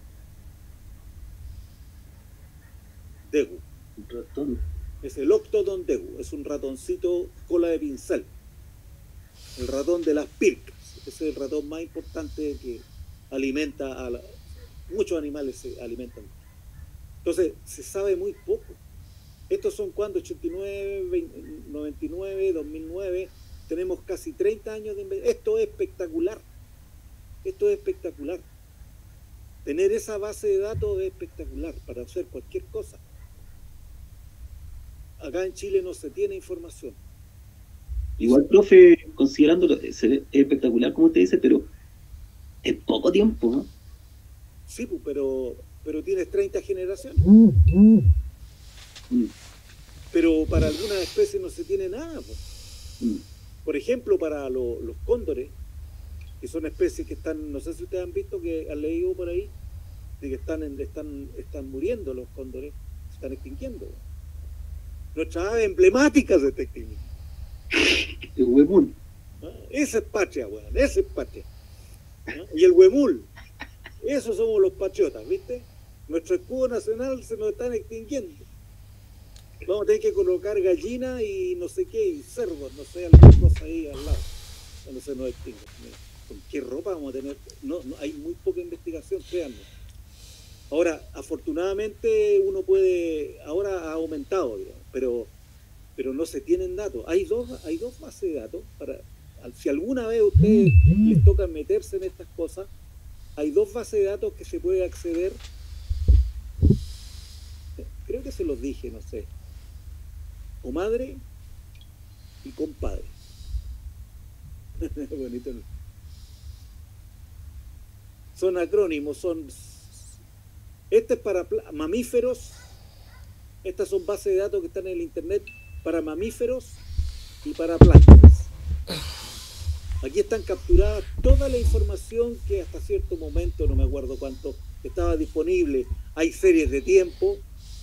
Degu. Un ratón. Es el Octodon Degu, es un ratoncito cola de pincel. El ratón de las pircas. Ese es el ratón más importante que alimenta a la... Muchos animales se alimentan. Entonces, se sabe muy poco. Estos son cuando ochenta y nueve, veinte, noventa y nueve, dos mil nueve, tenemos casi treinta años de investigación. Esto es espectacular. Esto es espectacular. Tener esa base de datos es espectacular para hacer cualquier cosa. Acá en Chile no se tiene información. Igual, profe, considerándolo, es espectacular como usted dice, pero es poco tiempo, ¿no? Sí, pero, pero tienes treinta generaciones. Mm. Pero para algunas especies no se tiene nada. Pues. Mm. Por ejemplo, para lo, los cóndores, que son especies que están, no sé si ustedes han visto, que han leído por ahí, de que están, en, están, están muriendo los cóndores, se están extinguiendo. Nuestras aves emblemáticas se están extinguiendo. El huemul. ¿Ah? Esa es patria, weón, esa es patria. ¿Ah? Y el huemul. Esos somos los patriotas, ¿viste? Nuestro escudo nacional se nos están extinguiendo. Vamos a tener que colocar gallinas y no sé qué, y cerdos, no sé, alguna cosa ahí al lado, cuando se nos extingue. ¿Con qué ropa vamos a tener? No, no, hay muy poca investigación, créanme. Ahora, afortunadamente uno puede, ahora ha aumentado, digamos, pero, pero no se tienen datos. Hay dos, hay dos bases de datos, para, si alguna vez a ustedes les toca meterse en estas cosas, hay dos bases de datos que se puede acceder, creo que se los dije, no sé, comadre y compadre. Bonito, ¿no? Son acrónimos, son... Este es para mamíferos, estas son bases de datos que están en el internet para mamíferos y para plantas. Aquí están capturadas toda la información que hasta cierto momento, no me acuerdo cuánto, estaba disponible. Hay series de tiempo,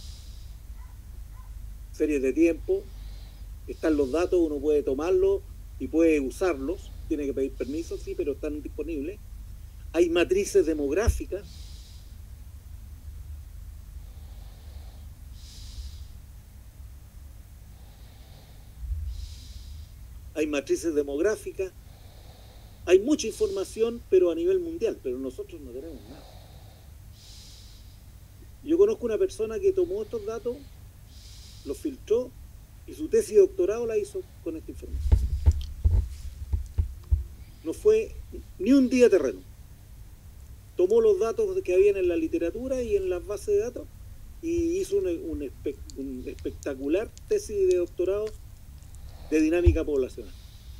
series de tiempo, están los datos, uno puede tomarlos y puede usarlos, tiene que pedir permiso, sí, pero están disponibles. Hay matrices demográficas. Hay matrices demográficas, hay mucha información, pero a nivel mundial, pero nosotros no tenemos nada. Yo conozco una persona que tomó estos datos, los filtró, y su tesis de doctorado la hizo con esta información. No fue ni un día terreno. Tomó los datos que habían en la literatura y en las bases de datos y hizo un, un, espe un espectacular tesis de doctorado de dinámica poblacional.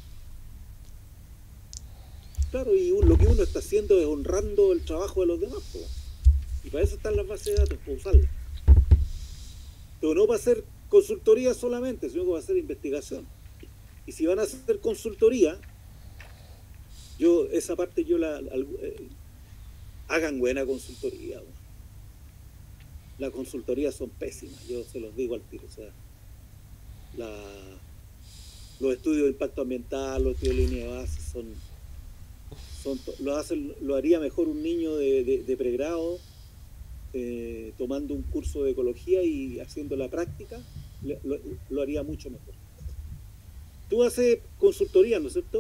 Claro, y un, lo que uno está haciendo es honrando el trabajo de los demás, po. Y para eso están las bases de datos, para usarlas. Pero no para hacer consultoría solamente, sino que va a hacer investigación. Y si van a hacer consultoría, yo esa parte yo la, la eh, hagan buena consultoría. Bueno. Las consultorías son pésimas, yo se los digo al tiro. O sea, la, los estudios de impacto ambiental, los estudios de línea de base son, son lo hacen, lo haría mejor un niño de, de, de pregrado. Eh, tomando un curso de ecología y haciendo la práctica, lo, lo haría mucho mejor. Tú haces consultoría, ¿no es cierto?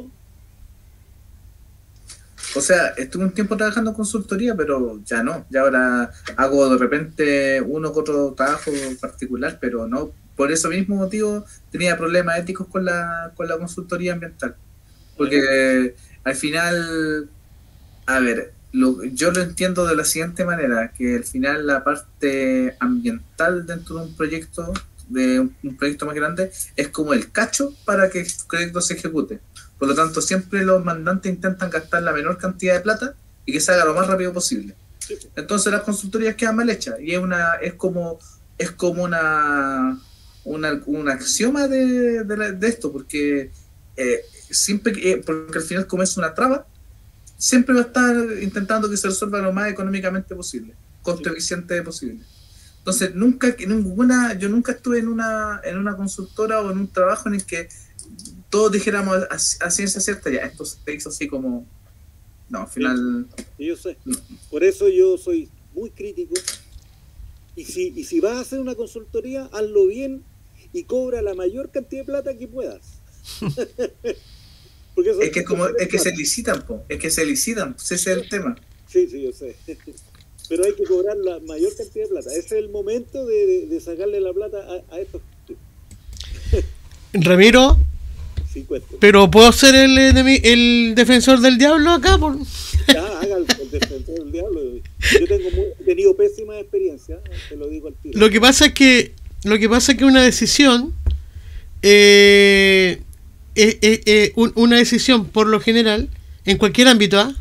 O sea, estuve un tiempo trabajando en consultoría, pero ya no. Ya ahora hago de repente uno que otro trabajo particular, pero no. Por ese mismo motivo tenía problemas éticos con la, con la consultoría ambiental. Porque al final, a ver, Lo, yo lo entiendo de la siguiente manera, que al final la parte ambiental dentro de un proyecto, de un, un proyecto más grande, es como el cacho para que el proyecto se ejecute. Por lo tanto, siempre los mandantes intentan gastar la menor cantidad de plata y que se haga lo más rápido posible. Entonces las consultorías quedan mal hechas y es una es como es como una una, una axioma de, de, la, de esto, porque eh, siempre eh, porque al final como es una traba, siempre va a estar intentando que se resuelva lo más económicamente posible, costo eficiente posible. Entonces, nunca, ninguna, yo nunca estuve en una, en una consultora o en un trabajo en el que todos dijéramos a, a ciencia cierta, ya, esto se hizo así como, no, al final... Sí, yo sé. Por eso yo soy muy crítico. Y si, y si vas a hacer una consultoría, hazlo bien y cobra la mayor cantidad de plata que puedas. Porque eso es que como es que se licitan, po. es que se licitan, ese es el tema. Sí, sí, yo sé. Pero hay que cobrar la mayor cantidad de plata. Ese es el momento de, de, de sacarle la plata a, a estos. Ramiro, sí, pero ¿puedo ser el, el defensor del diablo acá? Por... Ah, haga el, el defensor del diablo. Yo tengo muy, he tenido pésimas experiencias, te lo digo al tiro. Lo que pasa es que lo que pasa es que una decisión eh, Eh, eh, eh, un, una decisión por lo general en cualquier ámbito ¿eh?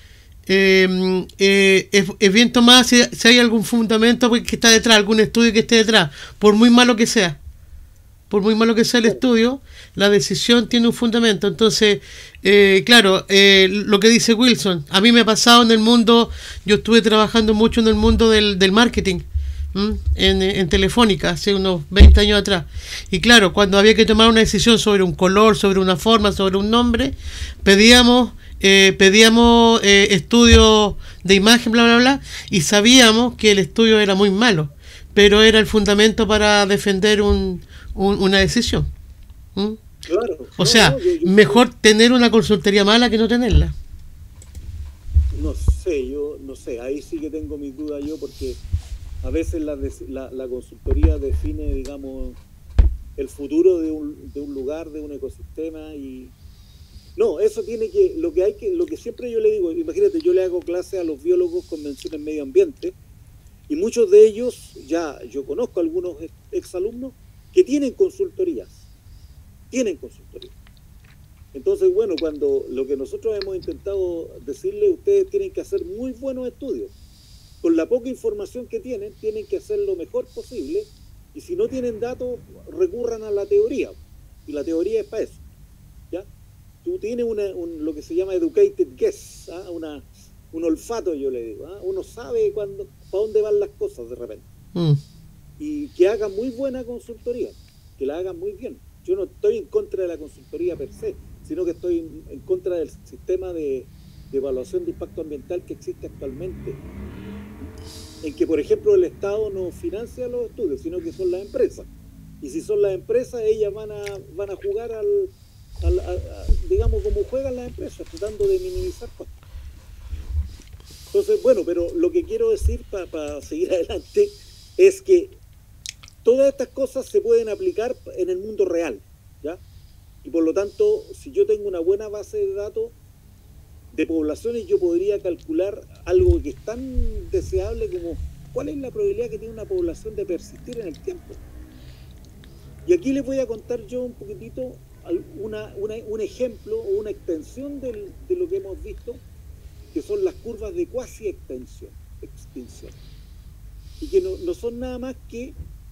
Eh, eh, es, es bien tomada si, si hay algún fundamento que está detrás, algún estudio que esté detrás, por muy malo que sea, por muy malo que sea el estudio, la decisión tiene un fundamento. Entonces eh, claro, eh, lo que dice Wilson, a mí me ha pasado en el mundo, yo estuve trabajando mucho en el mundo del, del marketing En, en Telefónica hace unos veinte años atrás, y claro, cuando había que tomar una decisión sobre un color, sobre una forma, sobre un nombre, pedíamos eh, pedíamos eh, estudios de imagen, bla bla bla, y sabíamos que el estudio era muy malo, pero era el fundamento para defender un, un, una decisión. ¿Mm? Claro, o no, sea, no, yo, yo, mejor yo, tener una consultoría mala que no tenerla. No sé, yo no sé, ahí sí que tengo mis dudas yo, porque a veces la, la, la consultoría define, digamos, el futuro de un, de un lugar, de un ecosistema, y no, eso tiene que, lo que hay que, lo que siempre yo le digo, imagínate, yo le hago clase a los biólogos con mención en medio ambiente, y muchos de ellos, ya yo conozco algunos exalumnos que tienen consultorías, tienen consultorías. Entonces, bueno, cuando lo que nosotros hemos intentado decirle, ustedes tienen que hacer muy buenos estudios. Con la poca información que tienen, tienen que hacer lo mejor posible, y si no tienen datos, recurran a la teoría, y la teoría es para eso, ¿ya? Tú tienes una, un, lo que se llama educated guess, ¿ah? una, un olfato, yo le digo, ¿ah? Uno sabe cuándo, para dónde van las cosas de repente, mm. y que hagan muy buena consultoría, que la hagan muy bien. Yo no estoy en contra de la consultoría per se, sino que estoy en, en contra del sistema de, de evaluación de impacto ambiental que existe actualmente, en que, por ejemplo, el Estado no financia los estudios, sino que son las empresas. Y si son las empresas, ellas van a van a jugar al, a, a, a, digamos, como juegan las empresas, tratando de minimizar costos. Entonces, bueno, pero lo que quiero decir para pa seguir adelante es que todas estas cosas se pueden aplicar en el mundo real, ¿ya? Y por lo tanto, si yo tengo una buena base de datos de poblaciones, yo podría calcular algo que es tan deseable como cuál es la probabilidad que tiene una población de persistir en el tiempo. Y aquí les voy a contar yo un poquitito una, una, un ejemplo o una extensión del, de lo que hemos visto, que son las curvas de cuasi extensión, extinción. Y que no, no son nada más que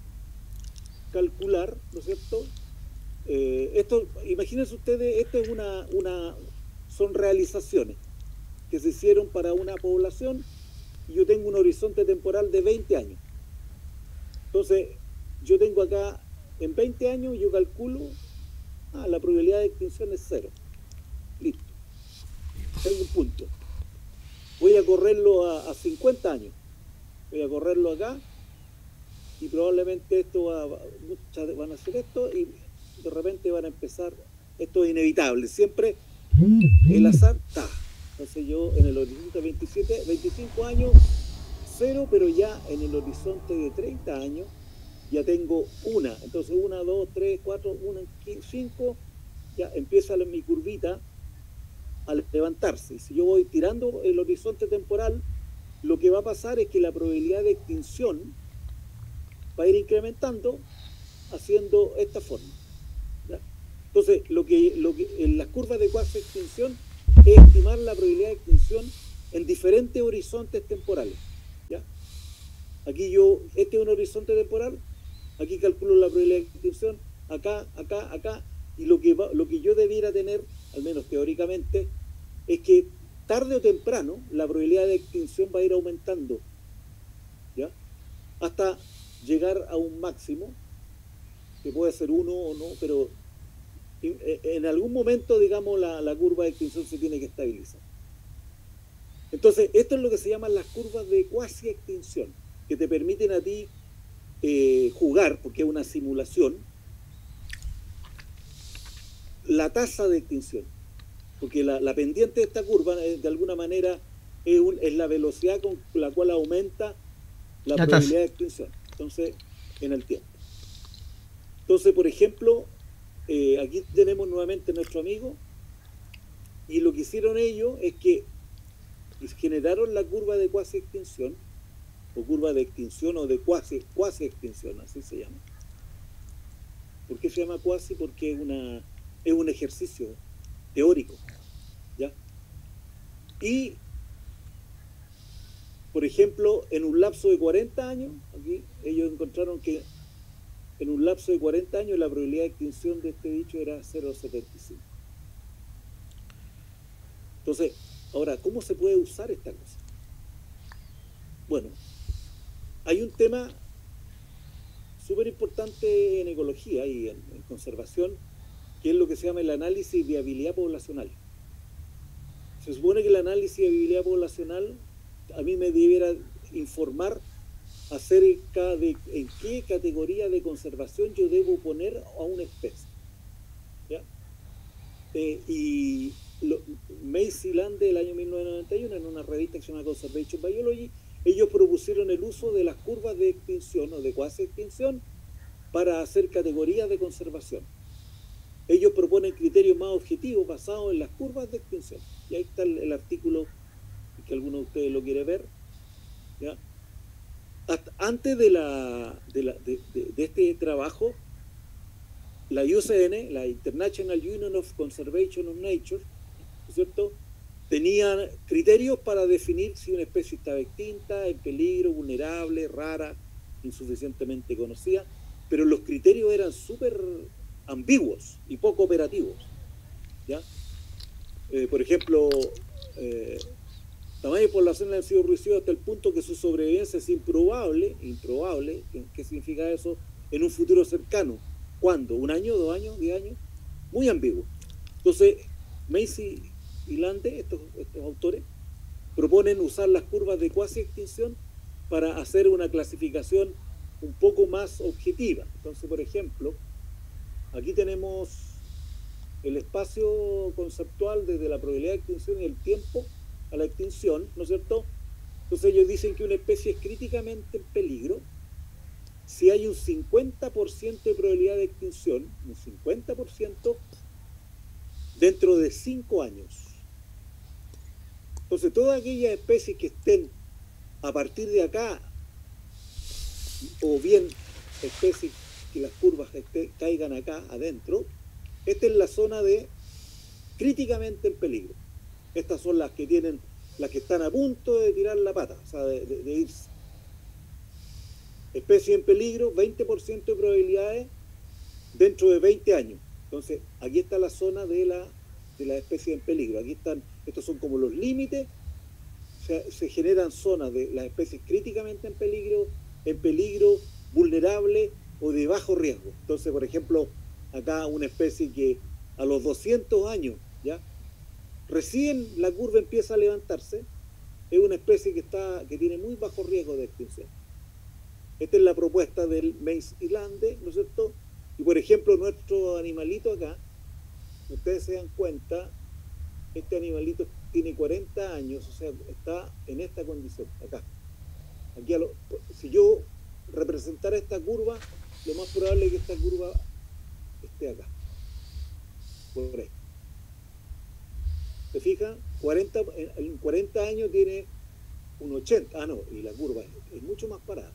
calcular, ¿no es cierto? Eh, esto, imagínense ustedes, esto es una, una, son realizaciones que se hicieron para una población y yo tengo un horizonte temporal de veinte años. Entonces, yo tengo acá, en veinte años yo calculo, ah, la probabilidad de extinción es cero. Listo. Tengo un punto. Voy a correrlo a, a cincuenta años. Voy a correrlo acá y probablemente esto va, muchas van a hacer esto y de repente van a empezar, esto es inevitable, siempre el azar está. Entonces yo en el horizonte veintisiete, veinticinco años, cero, pero ya en el horizonte de treinta años ya tengo una. Entonces una, dos, tres, cuatro, una, cinco, ya empieza mi curvita a levantarse. Y si yo voy tirando el horizonte temporal, lo que va a pasar es que la probabilidad de extinción va a ir incrementando haciendo esta forma. ¿Ya? Entonces, lo que, lo que en las curvas de cuasi extinción es estimar la probabilidad de extinción en diferentes horizontes temporales. ¿Ya? Aquí yo, este es un horizonte temporal, aquí calculo la probabilidad de extinción, acá, acá, acá, y lo que, va, lo que yo debiera tener, al menos teóricamente, es que tarde o temprano la probabilidad de extinción va a ir aumentando, ¿ya? Hasta llegar a un máximo, que puede ser uno o no, pero en, en algún momento, digamos, la, la curva de extinción se tiene que estabilizar. Entonces, esto es lo que se llaman las curvas de cuasi extinción, que te permiten a ti eh, jugar, porque es una simulación, la tasa de extinción. Porque la, la pendiente de esta curva, eh, de alguna manera, es, un, es la velocidad con la cual aumenta la, la probabilidad tasa de extinción. Entonces, en el tiempo. Entonces, por ejemplo, eh, aquí tenemos nuevamente a nuestro amigo, y lo que hicieron ellos es que generaron la curva de cuasi extinción, o curva de extinción, o de cuasi, cuasi extinción, así se llama. ¿Por qué se llama cuasi? Porque es, una, es un ejercicio teórico, ¿ya? Y, por ejemplo, en un lapso de cuarenta años, aquí ellos encontraron que en un lapso de cuarenta años la probabilidad de extinción de este bicho era cero coma setenta y cinco. Entonces, ahora, ¿cómo se puede usar esta cosa? Bueno, hay un tema súper importante en ecología y en, en conservación, que es lo que se llama el análisis de viabilidad poblacional. Se supone que el análisis de viabilidad poblacional a mí me debiera informar acerca de en qué categoría de conservación yo debo poner a una especie. ¿Ya? Eh, y lo, Macy Lande, del año mil novecientos noventa y uno, en una revista que se llama Conservation Biology, ellos propusieron el uso de las curvas de extinción o de cuasi extinción para hacer categorías de conservación. Ellos proponen criterios más objetivos basados en las curvas de extinción. Y ahí está el, el artículo, que alguno de ustedes lo quiere ver. ¿Ya? Hasta antes de, la, de, la, de, de, de este trabajo, la I U C N, la International Union of Conservation of Nature, ¿no es cierto?, tenía criterios para definir si una especie estaba extinta, en peligro, vulnerable, rara, insuficientemente conocida, pero los criterios eran súper ambiguos y poco operativos, ¿ya? Eh, por ejemplo, eh, tamaño y población han sido reducidos hasta el punto que su sobrevivencia es improbable, improbable, ¿qué, qué significa eso? En un futuro cercano. ¿Cuándo? ¿Un año, dos años, diez años? Muy ambiguo. Entonces, Macy y Lande, estos, estos autores, proponen usar las curvas de cuasi extinción para hacer una clasificación un poco más objetiva. Entonces, por ejemplo, aquí tenemos el espacio conceptual desde la probabilidad de extinción y el tiempo a la extinción, ¿no es cierto? Entonces ellos dicen que una especie es críticamente en peligro si hay un cincuenta por ciento de probabilidad de extinción, un cincuenta por ciento dentro de cinco años. Entonces todas aquellas especies que estén a partir de acá, o bien especies que las curvas este, caigan acá adentro, esta es la zona de críticamente en peligro. Estas son las que tienen, las que están a punto de tirar la pata, o sea, de, de, de irse. Especie en peligro, veinte por ciento de probabilidades dentro de veinte años. Entonces, aquí está la zona de la, de la especie en peligro. Aquí están, estos son como los límites. Se, se generan zonas de las especies críticamente en peligro, en peligro, vulnerable o de bajo riesgo. Entonces, por ejemplo, acá una especie que a los doscientos años, ¿ya? Recién la curva empieza a levantarse, es una especie que está que tiene muy bajo riesgo de extinción. Esta es la propuesta del Meigs Islande, ¿no es cierto? Y por ejemplo, nuestro animalito acá, ustedes se dan cuenta, este animalito tiene cuarenta años, o sea, está en esta condición, acá. Aquí a lo, si yo representara esta curva, lo más probable es que esta curva esté acá. Por ahí. ¿Se fijan? cuarenta, en cuarenta años tiene un ochenta. Ah, no, y la curva es, es mucho más parada.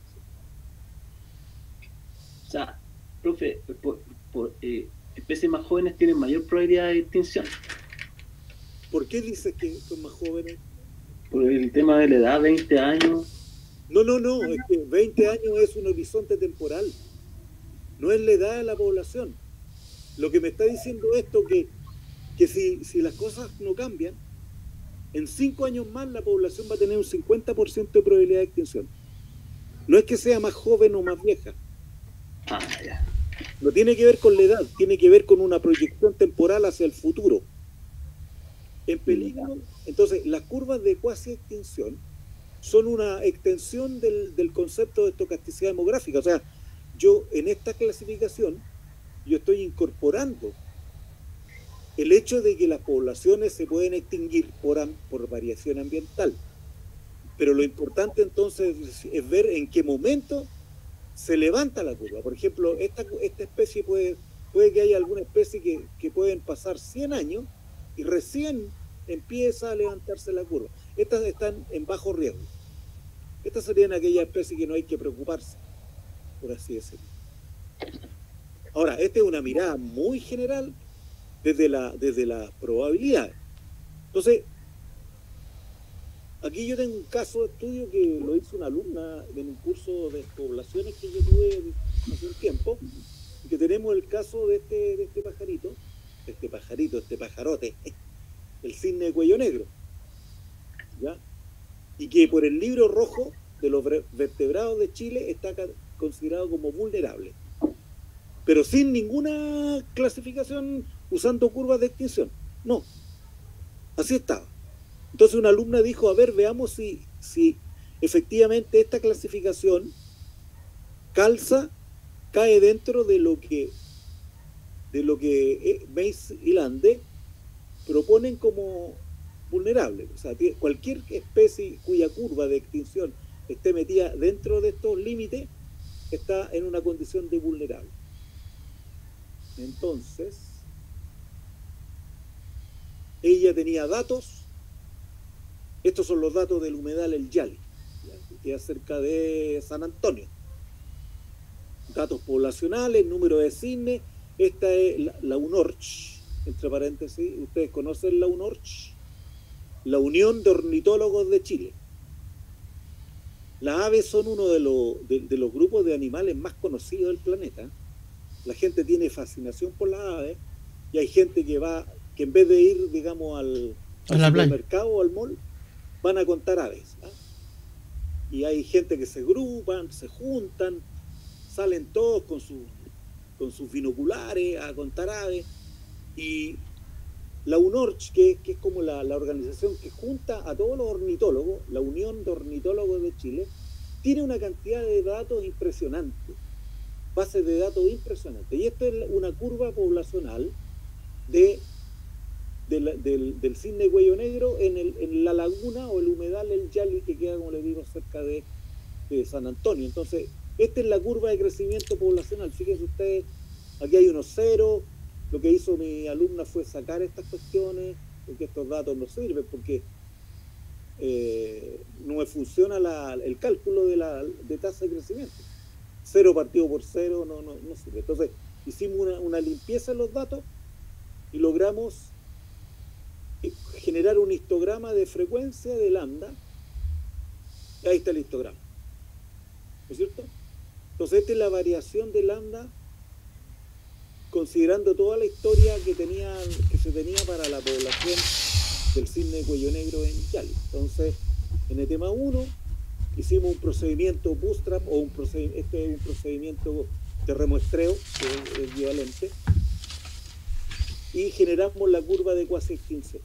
O sea, profe, por, por, eh, especies más jóvenes tienen mayor probabilidad de extinción. ¿Por qué dices que son más jóvenes? Por el tema de la edad, veinte años. No, no, no, es que veinte años es un horizonte temporal. No es la edad de la población. Lo que me está diciendo esto que que si, si las cosas no cambian, en cinco años más la población va a tener un cincuenta por ciento de probabilidad de extinción. No es que sea más joven o más vieja. Ah, ya. No tiene que ver con la edad, tiene que ver con una proyección temporal hacia el futuro. En peligro, entonces, las curvas de cuasi extinción son una extensión del, del concepto de estocasticidad demográfica. O sea, yo en esta clasificación, yo estoy incorporando el hecho de que las poblaciones se pueden extinguir por, por variación ambiental. Pero lo importante entonces es, es ver en qué momento se levanta la curva. Por ejemplo, esta, esta especie puede, puede que haya alguna especie que, que pueden pasar cien años y recién empieza a levantarse la curva. Estas están en bajo riesgo. Estas serían aquellas especies que no hay que preocuparse, por así decirlo. Ahora, esta es una mirada muy general desde la desde la probabilidad. Entonces, aquí yo tengo un caso de estudio que lo hizo una alumna en un curso de poblaciones que yo tuve hace un tiempo, que tenemos el caso de este, de este pajarito, este pajarito, este pajarote, el cisne de cuello negro, ¿ya? Y que por el libro rojo de los vertebrados de Chile está considerado como vulnerable, pero sin ninguna clasificación usando curvas de extinción. No, así estaba. Entonces una alumna dijo, a ver, veamos si, si efectivamente esta clasificación calza, cae dentro de lo que de lo que Meigs y Lande proponen como vulnerable. O sea, cualquier especie cuya curva de extinción esté metida dentro de estos límites está en una condición de vulnerable. Entonces, ella tenía datos, estos son los datos del humedal El Yali, que es cerca de San Antonio. Datos poblacionales, número de cisnes, esta es la, la UNORCH, entre paréntesis, ustedes conocen la UNORCH, la Unión de Ornitólogos de Chile. Las aves son uno de, lo, de, de los grupos de animales más conocidos del planeta. La gente tiene fascinación por las aves y hay gente que va, que en vez de ir, digamos, al, al supermercado o al mall, van a contar aves, ¿eh? Y hay gente que se agrupan, se juntan, salen todos con, su, con sus binoculares a contar aves. Y la UNORCH, que, que es como la, la organización que junta a todos los ornitólogos, la Unión de Ornitólogos de Chile, tiene una cantidad de datos impresionantes, bases de datos impresionantes. Y esto es una curva poblacional de, de la, del, del cisne cuello negro en, el, en la laguna o el humedal, el Yali, que queda, como les digo, cerca de, de San Antonio. Entonces, esta es la curva de crecimiento poblacional. Fíjense ustedes, aquí hay unos ceros. Lo que hizo mi alumna fue sacar estas cuestiones, porque estos datos no sirven, porque eh, no me funciona la, el cálculo de la de tasa de crecimiento. Cero partido por cero no, no, no sirve. Entonces, hicimos una, una limpieza en los datos y logramos generar un histograma de frecuencia de lambda. Ahí está el histograma, ¿no es cierto? Entonces, esta es la variación de lambda considerando toda la historia que tenía que se tenía para la población del cisne cuello negro en Yali. Entonces, en el tema uno hicimos un procedimiento bootstrap, o un procedimiento, este es un procedimiento de remuestreo, que es equivalente, y generamos la curva de cuasi extinción,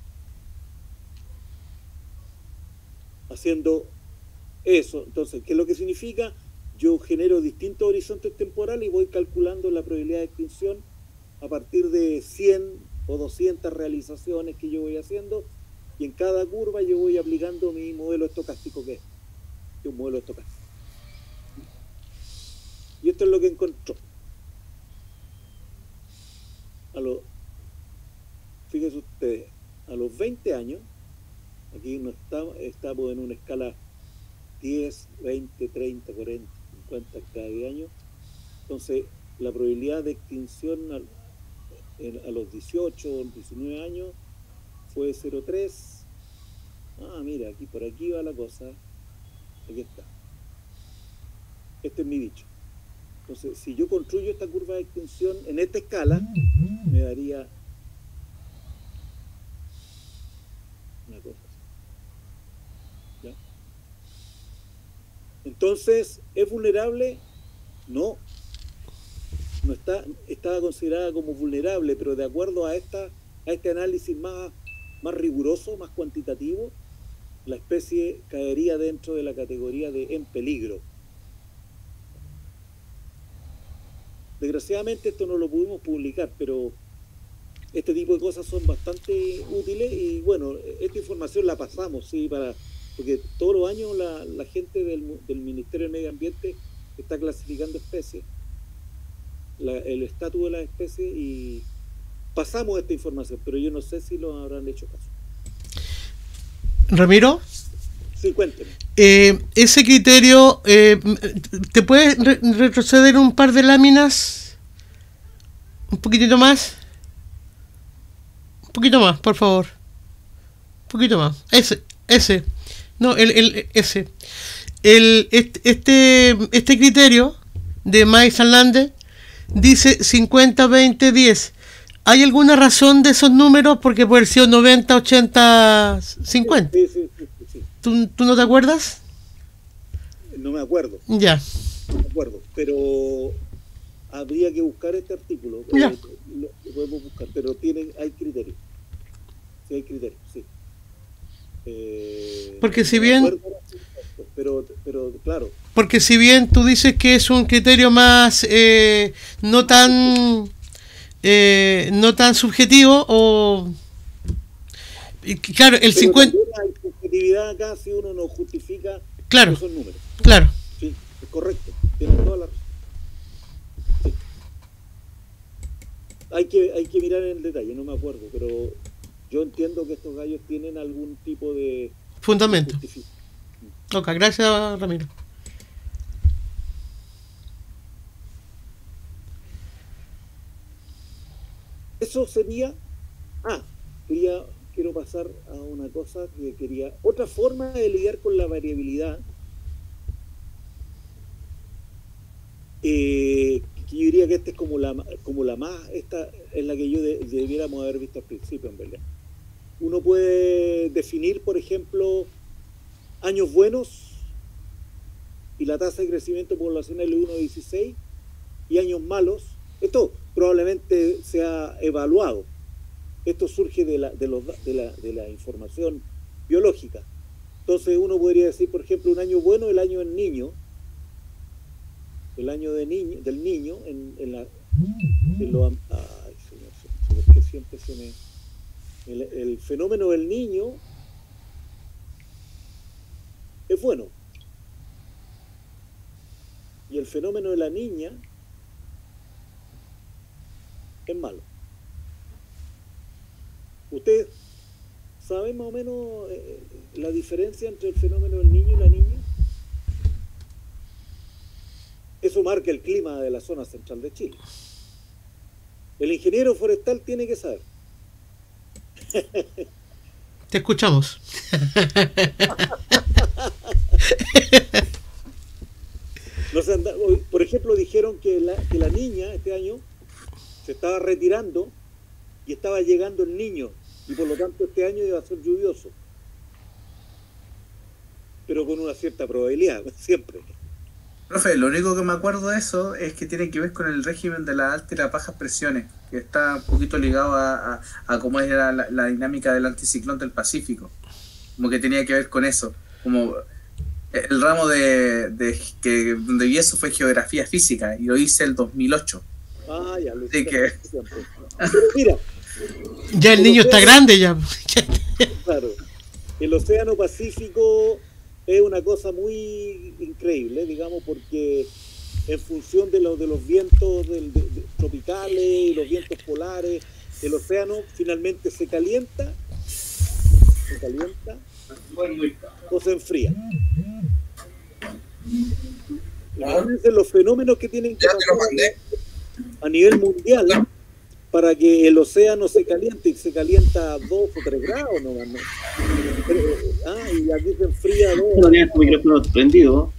haciendo eso. Entonces, ¿qué es lo que significa? Yo genero distintos horizontes temporales y voy calculando la probabilidad de extinción a partir de cien o doscientas realizaciones que yo voy haciendo, y en cada curva yo voy aplicando mi modelo estocástico, que es, que es un modelo estocástico. Y esto es lo que encontró. A los, fíjense ustedes, a los veinte años, aquí no estamos, estamos en una escala diez, veinte, treinta, cuarenta, cincuenta cada año. Entonces, la probabilidad de extinción a, a los dieciocho o diecinueve años fue cero coma tres. Ah, mira, aquí por aquí va la cosa. Aquí está. Este es mi dicho. Entonces, si yo construyo esta curva de extinción en esta escala, me daría una cosa así. ¿Ya? Entonces, ¿es vulnerable? No. No está, estaba considerada como vulnerable, pero de acuerdo a esta, a este análisis más, más riguroso, más cuantitativo, la especie caería dentro de la categoría de en peligro. Desgraciadamente esto no lo pudimos publicar, pero este tipo de cosas son bastante útiles, y bueno, esta información la pasamos, sí, para porque todos los años la, la gente del, del Ministerio del Medio Ambiente está clasificando especies, la, el estatus de las especies, y pasamos esta información, pero yo no sé si lo habrán hecho caso. Ramiro, sí, cuénteme. Eh, ese criterio, eh, ¿te puedes re retroceder un par de láminas? Un poquitito más. Un poquito más, por favor. Un poquito más. Ese, ese. No, el, el ese. El, este, este, este criterio de Mike Sanlande dice cincuenta, veinte, diez. ¿Hay alguna razón de esos números? Porque puede ser noventa, ochenta, cincuenta. Sí, sí, sí, sí, sí. ¿Tú, ¿Tú no te acuerdas? No me acuerdo. Ya. No me acuerdo, pero habría que buscar este artículo. Ya. Eh, lo, lo podemos buscar, pero tienen, hay criterios. Sí, hay criterios, sí. Eh, Porque si no me bien... acuerdo, pero, pero claro. Porque si bien tú dices que es un criterio más eh, no tan eh, no tan subjetivo, o y, claro, el pero cincuenta, hay subjetividad acá si uno no justifica claro, esos números. claro. Sí, es correcto, tiene toda la razón. Sí. Hay que, hay que mirar en el detalle, no me acuerdo, pero yo entiendo que estos gallos tienen algún tipo de Fundamento. de Ok, gracias, Ramiro. Eso sería, ah, quería, quiero pasar a una cosa que quería, otra forma de lidiar con la variabilidad, eh, que yo diría que esta es como la, como la más, esta es la que yo de, debiéramos haber visto al principio, en verdad. Uno puede definir, por ejemplo, años buenos, y la tasa de crecimiento poblacional es uno coma dieciséis, y años malos. Esto probablemente se ha evaluado. Esto surge de la, de, los, de, la, de la información biológica. Entonces uno podría decir, por ejemplo, un año bueno, el año del niño, el año de niño, del niño, en, en la... En lo, ay, señor, se me siempre se me... El, el fenómeno del niño es bueno. Y el fenómeno de la niña es malo. ¿Usted sabe más o menos eh, la diferencia entre el fenómeno del niño y la niña? Eso marca el clima de la zona central de Chile. El ingeniero forestal tiene que saber. Te escuchamos. No se anda, por ejemplo, dijeron que la, que la niña este año se estaba retirando y estaba llegando el niño, y por lo tanto este año iba a ser lluvioso, pero con una cierta probabilidad, siempre. Profe, lo único que me acuerdo de eso es que tiene que ver con el régimen de la alta y las bajas presiones, que está un poquito ligado a, a, a cómo era la, la dinámica del anticiclón del Pacífico. Como que tenía que ver con eso. Como el ramo de, de que donde vi eso fue geografía física, y lo hice el dos mil ocho. Ah, ya lo Así que... Pero mira, ya el, el niño océano, está grande ya. Claro, el océano Pacífico es una cosa muy increíble, digamos, porque en función de, lo, de los vientos del, de, de, tropicales y los vientos polares, el océano finalmente se calienta, se calienta o se enfría. Imagínense los fenómenos que tienen que pasar a nivel mundial para que el océano se caliente, y se calienta a dos o tres grados nomás, ¿no? Ah, y aquí se enfría a dos. No tienes tu micrófono prendido.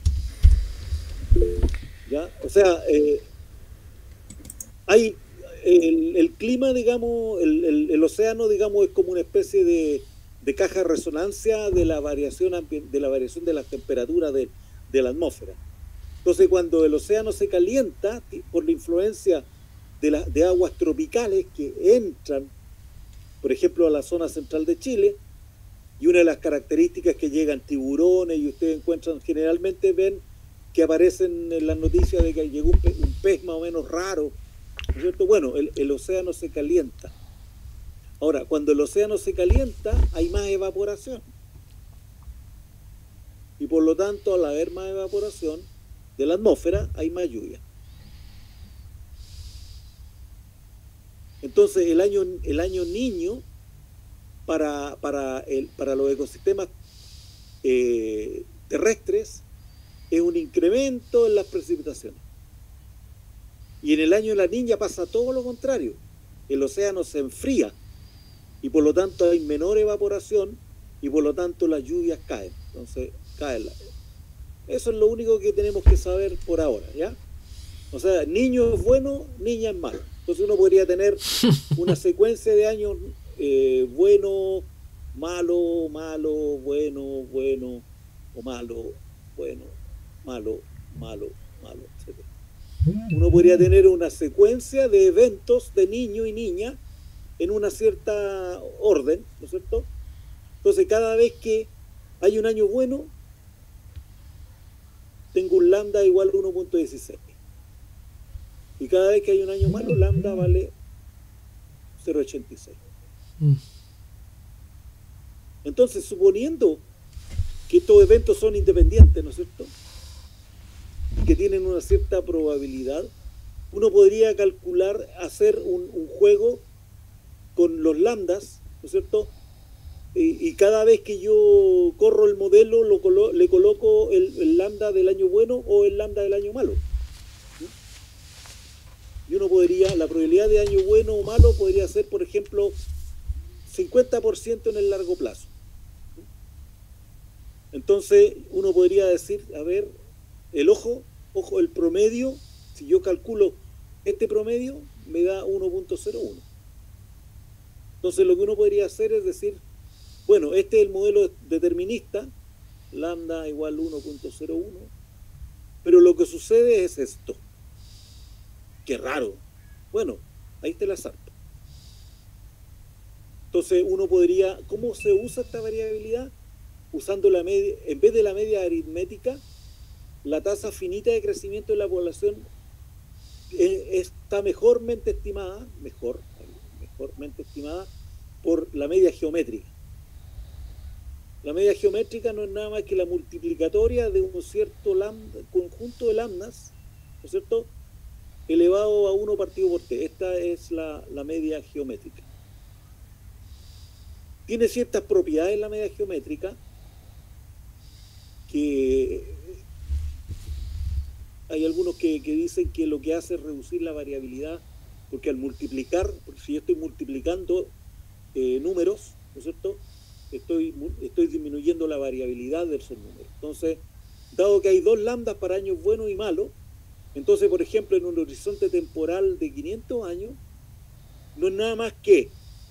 Ya, o sea, eh, hay el, el clima, digamos, el, el, el océano, digamos, es como una especie de, de caja de resonancia de la variación de la variación de las temperaturas de, de la atmósfera. Entonces, cuando el océano se calienta por la influencia de, la, de aguas tropicales que entran, por ejemplo, a la zona central de Chile, y una de las características que llegan tiburones, y ustedes encuentran, generalmente ven que aparecen en las noticias de que llegó un pez, un pez más o menos raro, ¿no es cierto? Bueno, el, el océano se calienta. Ahora, cuando el océano se calienta, hay más evaporación. Y por lo tanto, al haber más evaporación de la atmósfera, hay más lluvia. Entonces, el año, el año niño, para, para, el, para los ecosistemas eh, terrestres, es un incremento en las precipitaciones. Y en el año de la niña pasa todo lo contrario. El océano se enfría y por lo tanto hay menor evaporación y por lo tanto las lluvias caen. Entonces, caen. Eso es lo único que tenemos que saber por ahora, ¿ya? O sea, niño es bueno, niña es malo. Entonces uno podría tener una secuencia de años eh, bueno, malo, malo, bueno, bueno, o malo, bueno, malo, malo, malo, etcétera. Uno podría tener una secuencia de eventos de niño y niña en una cierta orden, ¿no es cierto? Entonces cada vez que hay un año bueno, tengo un lambda igual a uno punto dieciséis. Y cada vez que hay un año malo, lambda vale cero punto ochenta y seis. Mm. Entonces, suponiendo que estos eventos son independientes, ¿no es cierto?, y que tienen una cierta probabilidad, uno podría calcular, hacer un, un juego con los lambdas, ¿no es cierto?, y, y cada vez que yo corro el modelo, lo colo le coloco el, el lambda del año bueno o el lambda del año malo. Y uno podría, la probabilidad de año bueno o malo podría ser, por ejemplo, cincuenta por ciento en el largo plazo. Entonces, uno podría decir, a ver, el ojo, ojo, el promedio, si yo calculo este promedio, me da uno punto cero uno. Entonces, lo que uno podría hacer es decir, bueno, este es el modelo determinista, lambda igual uno punto cero uno, pero lo que sucede es esto. Qué raro. Bueno, ahí te la zarpa. Entonces uno podría, ¿cómo se usa esta variabilidad? Usando la media, en vez de la media aritmética, la tasa finita de crecimiento de la población eh, está mejormente estimada, mejor, mejormente estimada por la media geométrica. La media geométrica no es nada más que la multiplicatoria de un cierto lambda, conjunto de lambdas, ¿no es cierto?, elevado a uno partido por t. Esta es la, la media geométrica. Tiene ciertas propiedades la media geométrica que hay algunos que, que dicen que lo que hace es reducir la variabilidad, porque al multiplicar, porque si yo estoy multiplicando eh, números, ¿no es cierto?, estoy, estoy disminuyendo la variabilidad de esos números. Entonces, dado que hay dos lambdas para años buenos y malos, entonces, por ejemplo, en un horizonte temporal de quinientos años, no es nada más que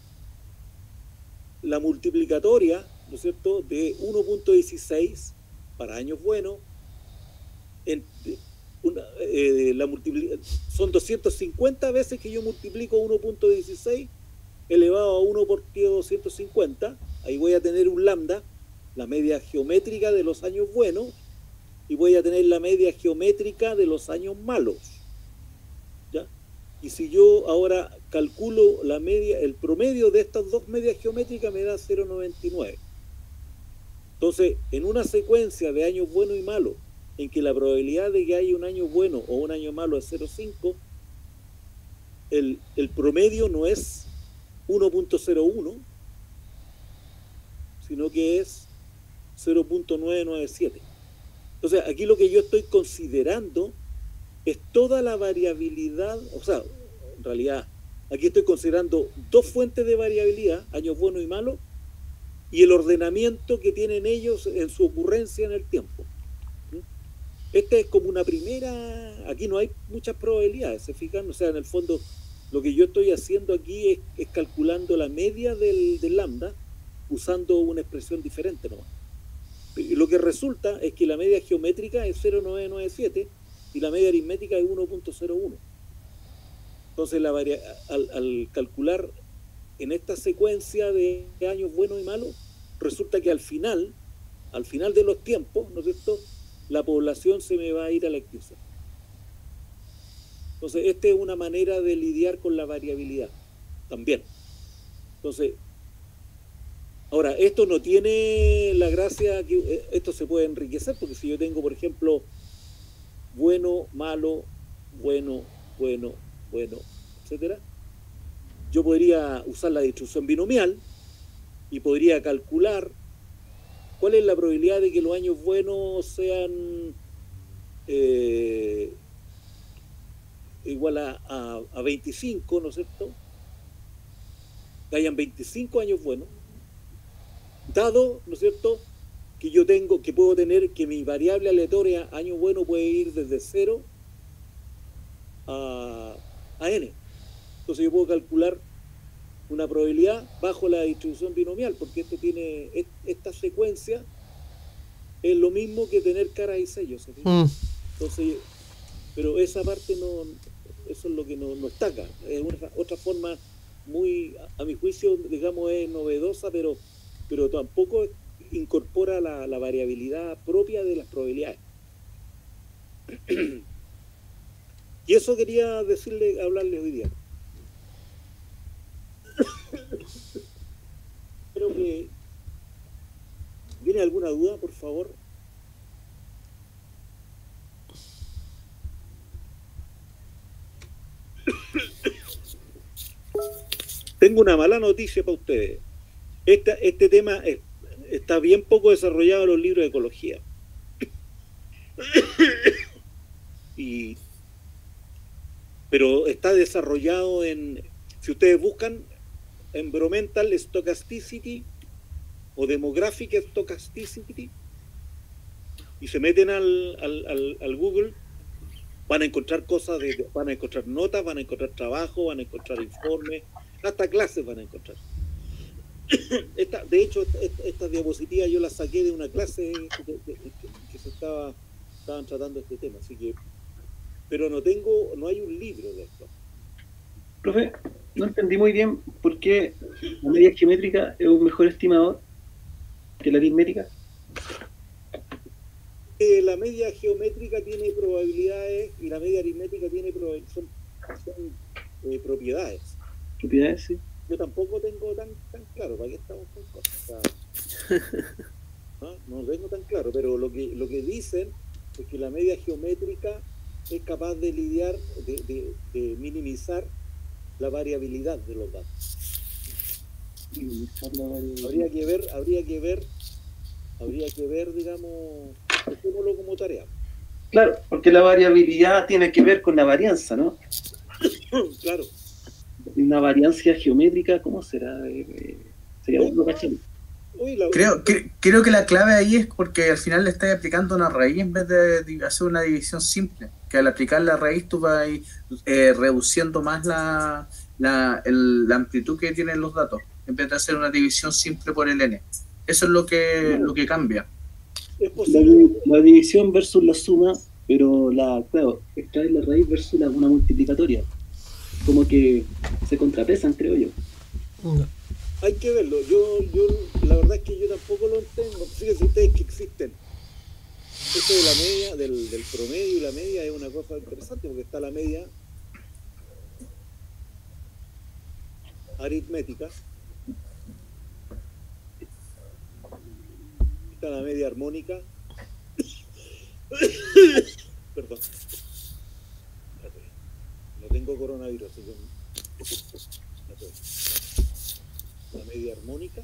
la multiplicatoria, ¿no es cierto?, de uno punto dieciséis para años buenos, en, una, eh, la son doscientas cincuenta veces que yo multiplico uno punto dieciséis elevado a uno por doscientos cincuenta, ahí voy a tener un lambda, la media geométrica de los años buenos, y voy a tener la media geométrica de los años malos, ¿ya? Y si yo ahora calculo la media, el promedio de estas dos medias geométricas me da cero punto noventa y nueve. Entonces, en una secuencia de años buenos y malos, en que la probabilidad de que haya un año bueno o un año malo es cero punto cinco, el, el promedio no es uno punto cero uno, sino que es cero punto novecientos noventa y siete. Entonces, aquí lo que yo estoy considerando es toda la variabilidad, o sea, en realidad, aquí estoy considerando dos fuentes de variabilidad, años buenos y malos, y el ordenamiento que tienen ellos en su ocurrencia en el tiempo. Esta es como una primera, aquí no hay muchas probabilidades, ¿se fijan? O sea, en el fondo, lo que yo estoy haciendo aquí es, es calculando la media del, del lambda, usando una expresión diferente nomás. Y lo que resulta es que la media geométrica es cero punto novecientos noventa y siete y la media aritmética es uno punto cero uno. Entonces, la varia, al, al calcular en esta secuencia de años buenos y malos, resulta que al final, al final de los tiempos, ¿no es cierto?, la población se me va a ir a la extinción. Entonces, esta es una manera de lidiar con la variabilidad también. Entonces, ahora, esto no tiene la gracia que esto se puede enriquecer, porque si yo tengo, por ejemplo, bueno, malo, bueno, bueno, bueno, etcétera, yo podría usar la distribución binomial y podría calcular cuál es la probabilidad de que los años buenos sean eh, igual a, a, a veinticinco, ¿no es cierto? Que hayan veinticinco años buenos, dado, ¿no es cierto?, que yo tengo, que puedo tener, que mi variable aleatoria año bueno puede ir desde cero a, a n. Entonces yo puedo calcular una probabilidad bajo la distribución binomial, porque esto tiene, esta secuencia es lo mismo que tener caras y sellos, ¿sí? Mm. Entonces, pero esa parte no, eso es lo que nos no está acá. Es una, otra forma muy, a mi juicio, digamos, es novedosa, pero pero tampoco incorpora la, la variabilidad propia de las probabilidades. Y eso quería decirle, hablarle hoy día. Creo que ¿viene alguna duda, por favor? Tengo una mala noticia para ustedes. Esta, este tema es, está bien poco desarrollado en los libros de ecología. Y, pero está desarrollado en, si ustedes buscan Environmental Stochasticity o Demographic Stochasticity y se meten al, al, al, al Google, van a encontrar cosas, de, van a encontrar notas, van a encontrar trabajo, van a encontrar informes, hasta clases van a encontrar. Esta, de hecho, esta, esta diapositiva yo la saqué de una clase de, de, de, que, que se estaba estaban tratando este tema, así que, pero no tengo, no hay un libro de esto. Profe, no entendí muy bien por qué la media geométrica es un mejor estimador que la aritmética. Eh, la media geométrica tiene probabilidades y la media aritmética tiene prob son, son eh, propiedades. Propiedades, sí. yo tampoco tengo tan tan claro, ¿para qué estamos con cosas? O sea, ¿no? No tengo tan claro, pero lo que lo que dicen es que la media geométrica es capaz de lidiar, de, de, de minimizar la variabilidad de los datos. Habría que ver, habría que ver, habría que ver, digamos, hagámoslo como tarea. Claro, porque la variabilidad tiene que ver con la varianza, ¿no? Claro. Una variancia geométrica, ¿cómo será? Eh, sería un cachón. Creo, que, creo que la clave ahí es porque al final le estás aplicando una raíz en vez de, de hacer una división simple. Que al aplicar la raíz tú vas eh, reduciendo más la, la, el, la amplitud que tienen los datos, en vez de hacer una división simple por el n. Eso es lo que, lo que cambia. La, la división versus la suma, pero la, claro, extraer la raíz versus la, una multiplicatoria. Como que se contrapesan, creo yo. No. Hay que verlo. Yo, yo, la verdad es que yo tampoco lo entiendo. Fíjense ustedes que existen. Esto de la media, del, del promedio y la media es una cosa interesante porque está la media aritmética, está la media armónica, perdón, no tengo coronavirus, así que la media armónica,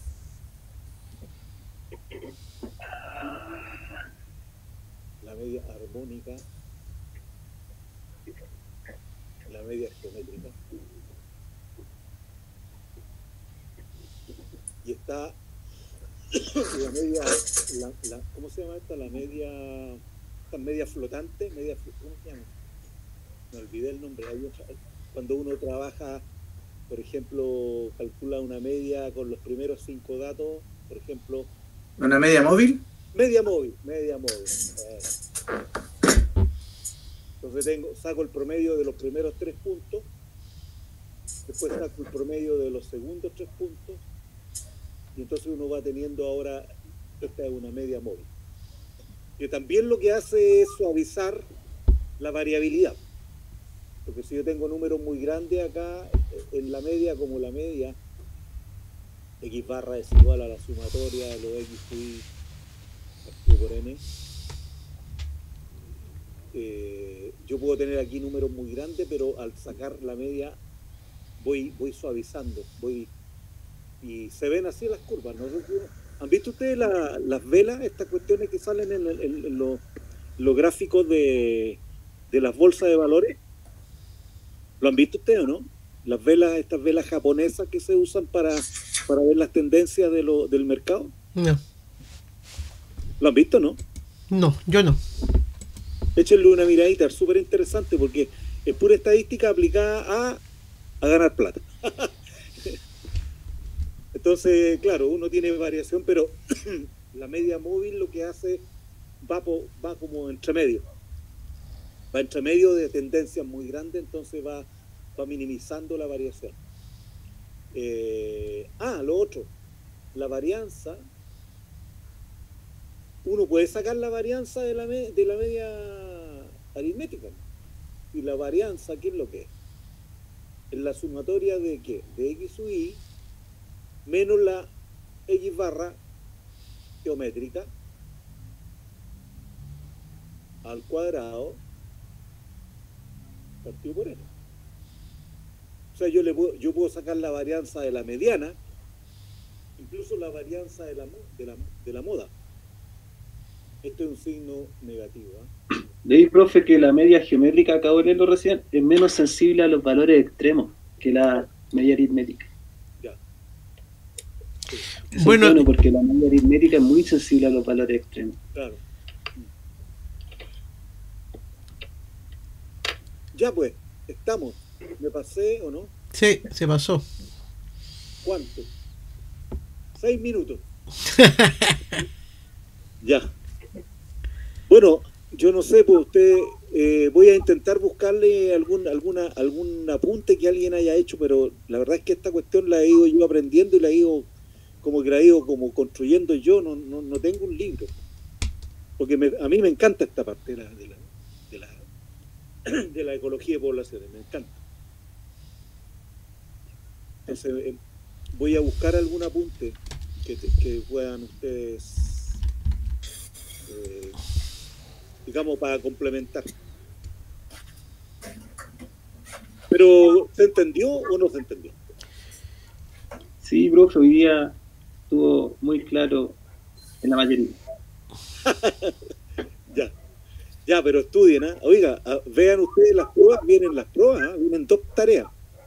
la media armónica, la media geométrica, y está la media, la, la, ¿cómo se llama esta? La media, esta media flotante, media, ¿cómo se llama? Me olvidé el nombre. Hay otra, cuando uno trabaja, por ejemplo, calcula una media con los primeros cinco datos, por ejemplo. ¿Una media móvil? Media móvil, media móvil. Eh. Entonces tengo, saco el promedio de los primeros tres puntos, después saco el promedio de los segundos tres puntos, y entonces uno va teniendo ahora, esta es una media móvil, que también lo que hace es suavizar la variabilidad, porque si yo tengo números muy grandes acá, en la media como la media, x barra es igual a la sumatoria de los x y partido por n, eh, yo puedo tener aquí números muy grandes, pero al sacar la media voy, voy suavizando, voy y se ven así las curvas, ¿no? ¿Han visto ustedes la, las velas, estas cuestiones que salen en, en, en los, los gráficos de, de las bolsas de valores? ¿Lo han visto ustedes o no? Las velas, estas velas japonesas que se usan para, para ver las tendencias de lo, del mercado. No. ¿Lo han visto, no? No, yo no. Échenle una miradita, es súper interesante porque es pura estadística aplicada a, a ganar plata. Entonces, claro, uno tiene variación, pero la media móvil lo que hace va, po, va como entre medio. Va entre medio de tendencias muy grandes, entonces va, va minimizando la variación. Eh, ah, lo otro, la varianza, uno puede sacar la varianza de la, me, de la media aritmética. Y la varianza, ¿qué es lo que es? Es la sumatoria de ¿qué? De x sub y menos la x barra geométrica al cuadrado partido por n. O sea, yo le puedo, yo puedo sacar la varianza de la mediana, incluso la varianza de la, de la, de la moda. Esto es un signo negativo, ¿eh? Leí, profe, que la media geométrica, acabo de leerlo recién, es menos sensible a los valores extremos que la media aritmética. Ya. Eso Bueno, es bueno porque la media aritmética es muy sensible a los valores extremos. Claro. Ya pues, estamos. ¿Me pasé o no? sí, se pasó. ¿Cuánto? Seis minutos. Ya. Bueno, yo no sé, pues usted, eh, voy a intentar buscarle algún, alguna, algún apunte que alguien haya hecho, pero la verdad es que esta cuestión la he ido yo aprendiendo y la he ido como que la he ido como construyendo yo, no, no, no tengo un libro. Porque me, a mí me encanta esta parte de la, de la, de la, de la ecología de poblaciones, me encanta. Entonces, eh, voy a buscar algún apunte que, que puedan ustedes, eh, digamos, para complementar. Pero, ¿se entendió o no se entendió? Sí, profe, hoy día estuvo muy claro en la mayoría. Ya, ya, pero estudien, ¿eh? Oiga, a, vean ustedes las pruebas, vienen las pruebas, ¿eh? Vienen dos tareas.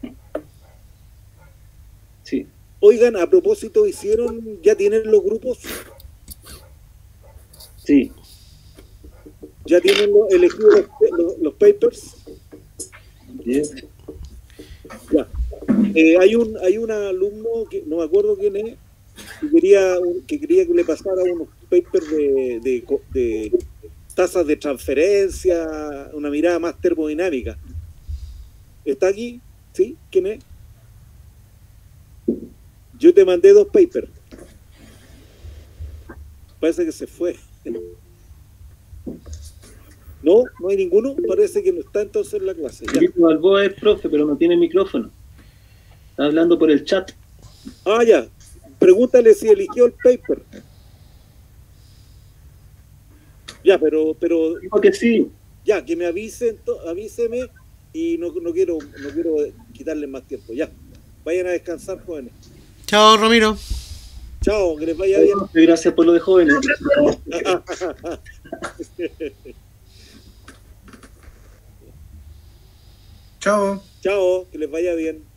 Sí. Oigan, a propósito, ¿hicieron, ya tienen los grupos? Sí. ¿Ya tienen los, elegido los, los, los papers? Yes. Ya. Eh, hay un hay un alumno que no me acuerdo quién es que quería que quería que le pasara unos papers de, de, de tasas de transferencia, una mirada más termodinámica. ¿Está aquí? ¿Sí? ¿Quién es? Yo te mandé dos papers. Parece que se fue. No, no hay ninguno. Parece que no está entonces en la clase. Ya. Felipe Balboa es profe, pero no tiene micrófono. Está hablando por el chat. Ah, ya. Pregúntale si eligió el paper. Ya, pero, pero Dijo que sí. ya, que me avisen, avíseme y no, no quiero, no quiero quitarles más tiempo. Ya. Vayan a descansar, jóvenes. Chao, Ramiro. Chao, que les vaya bien. Gracias por lo de jóvenes. Chao. Chao, que les vaya bien.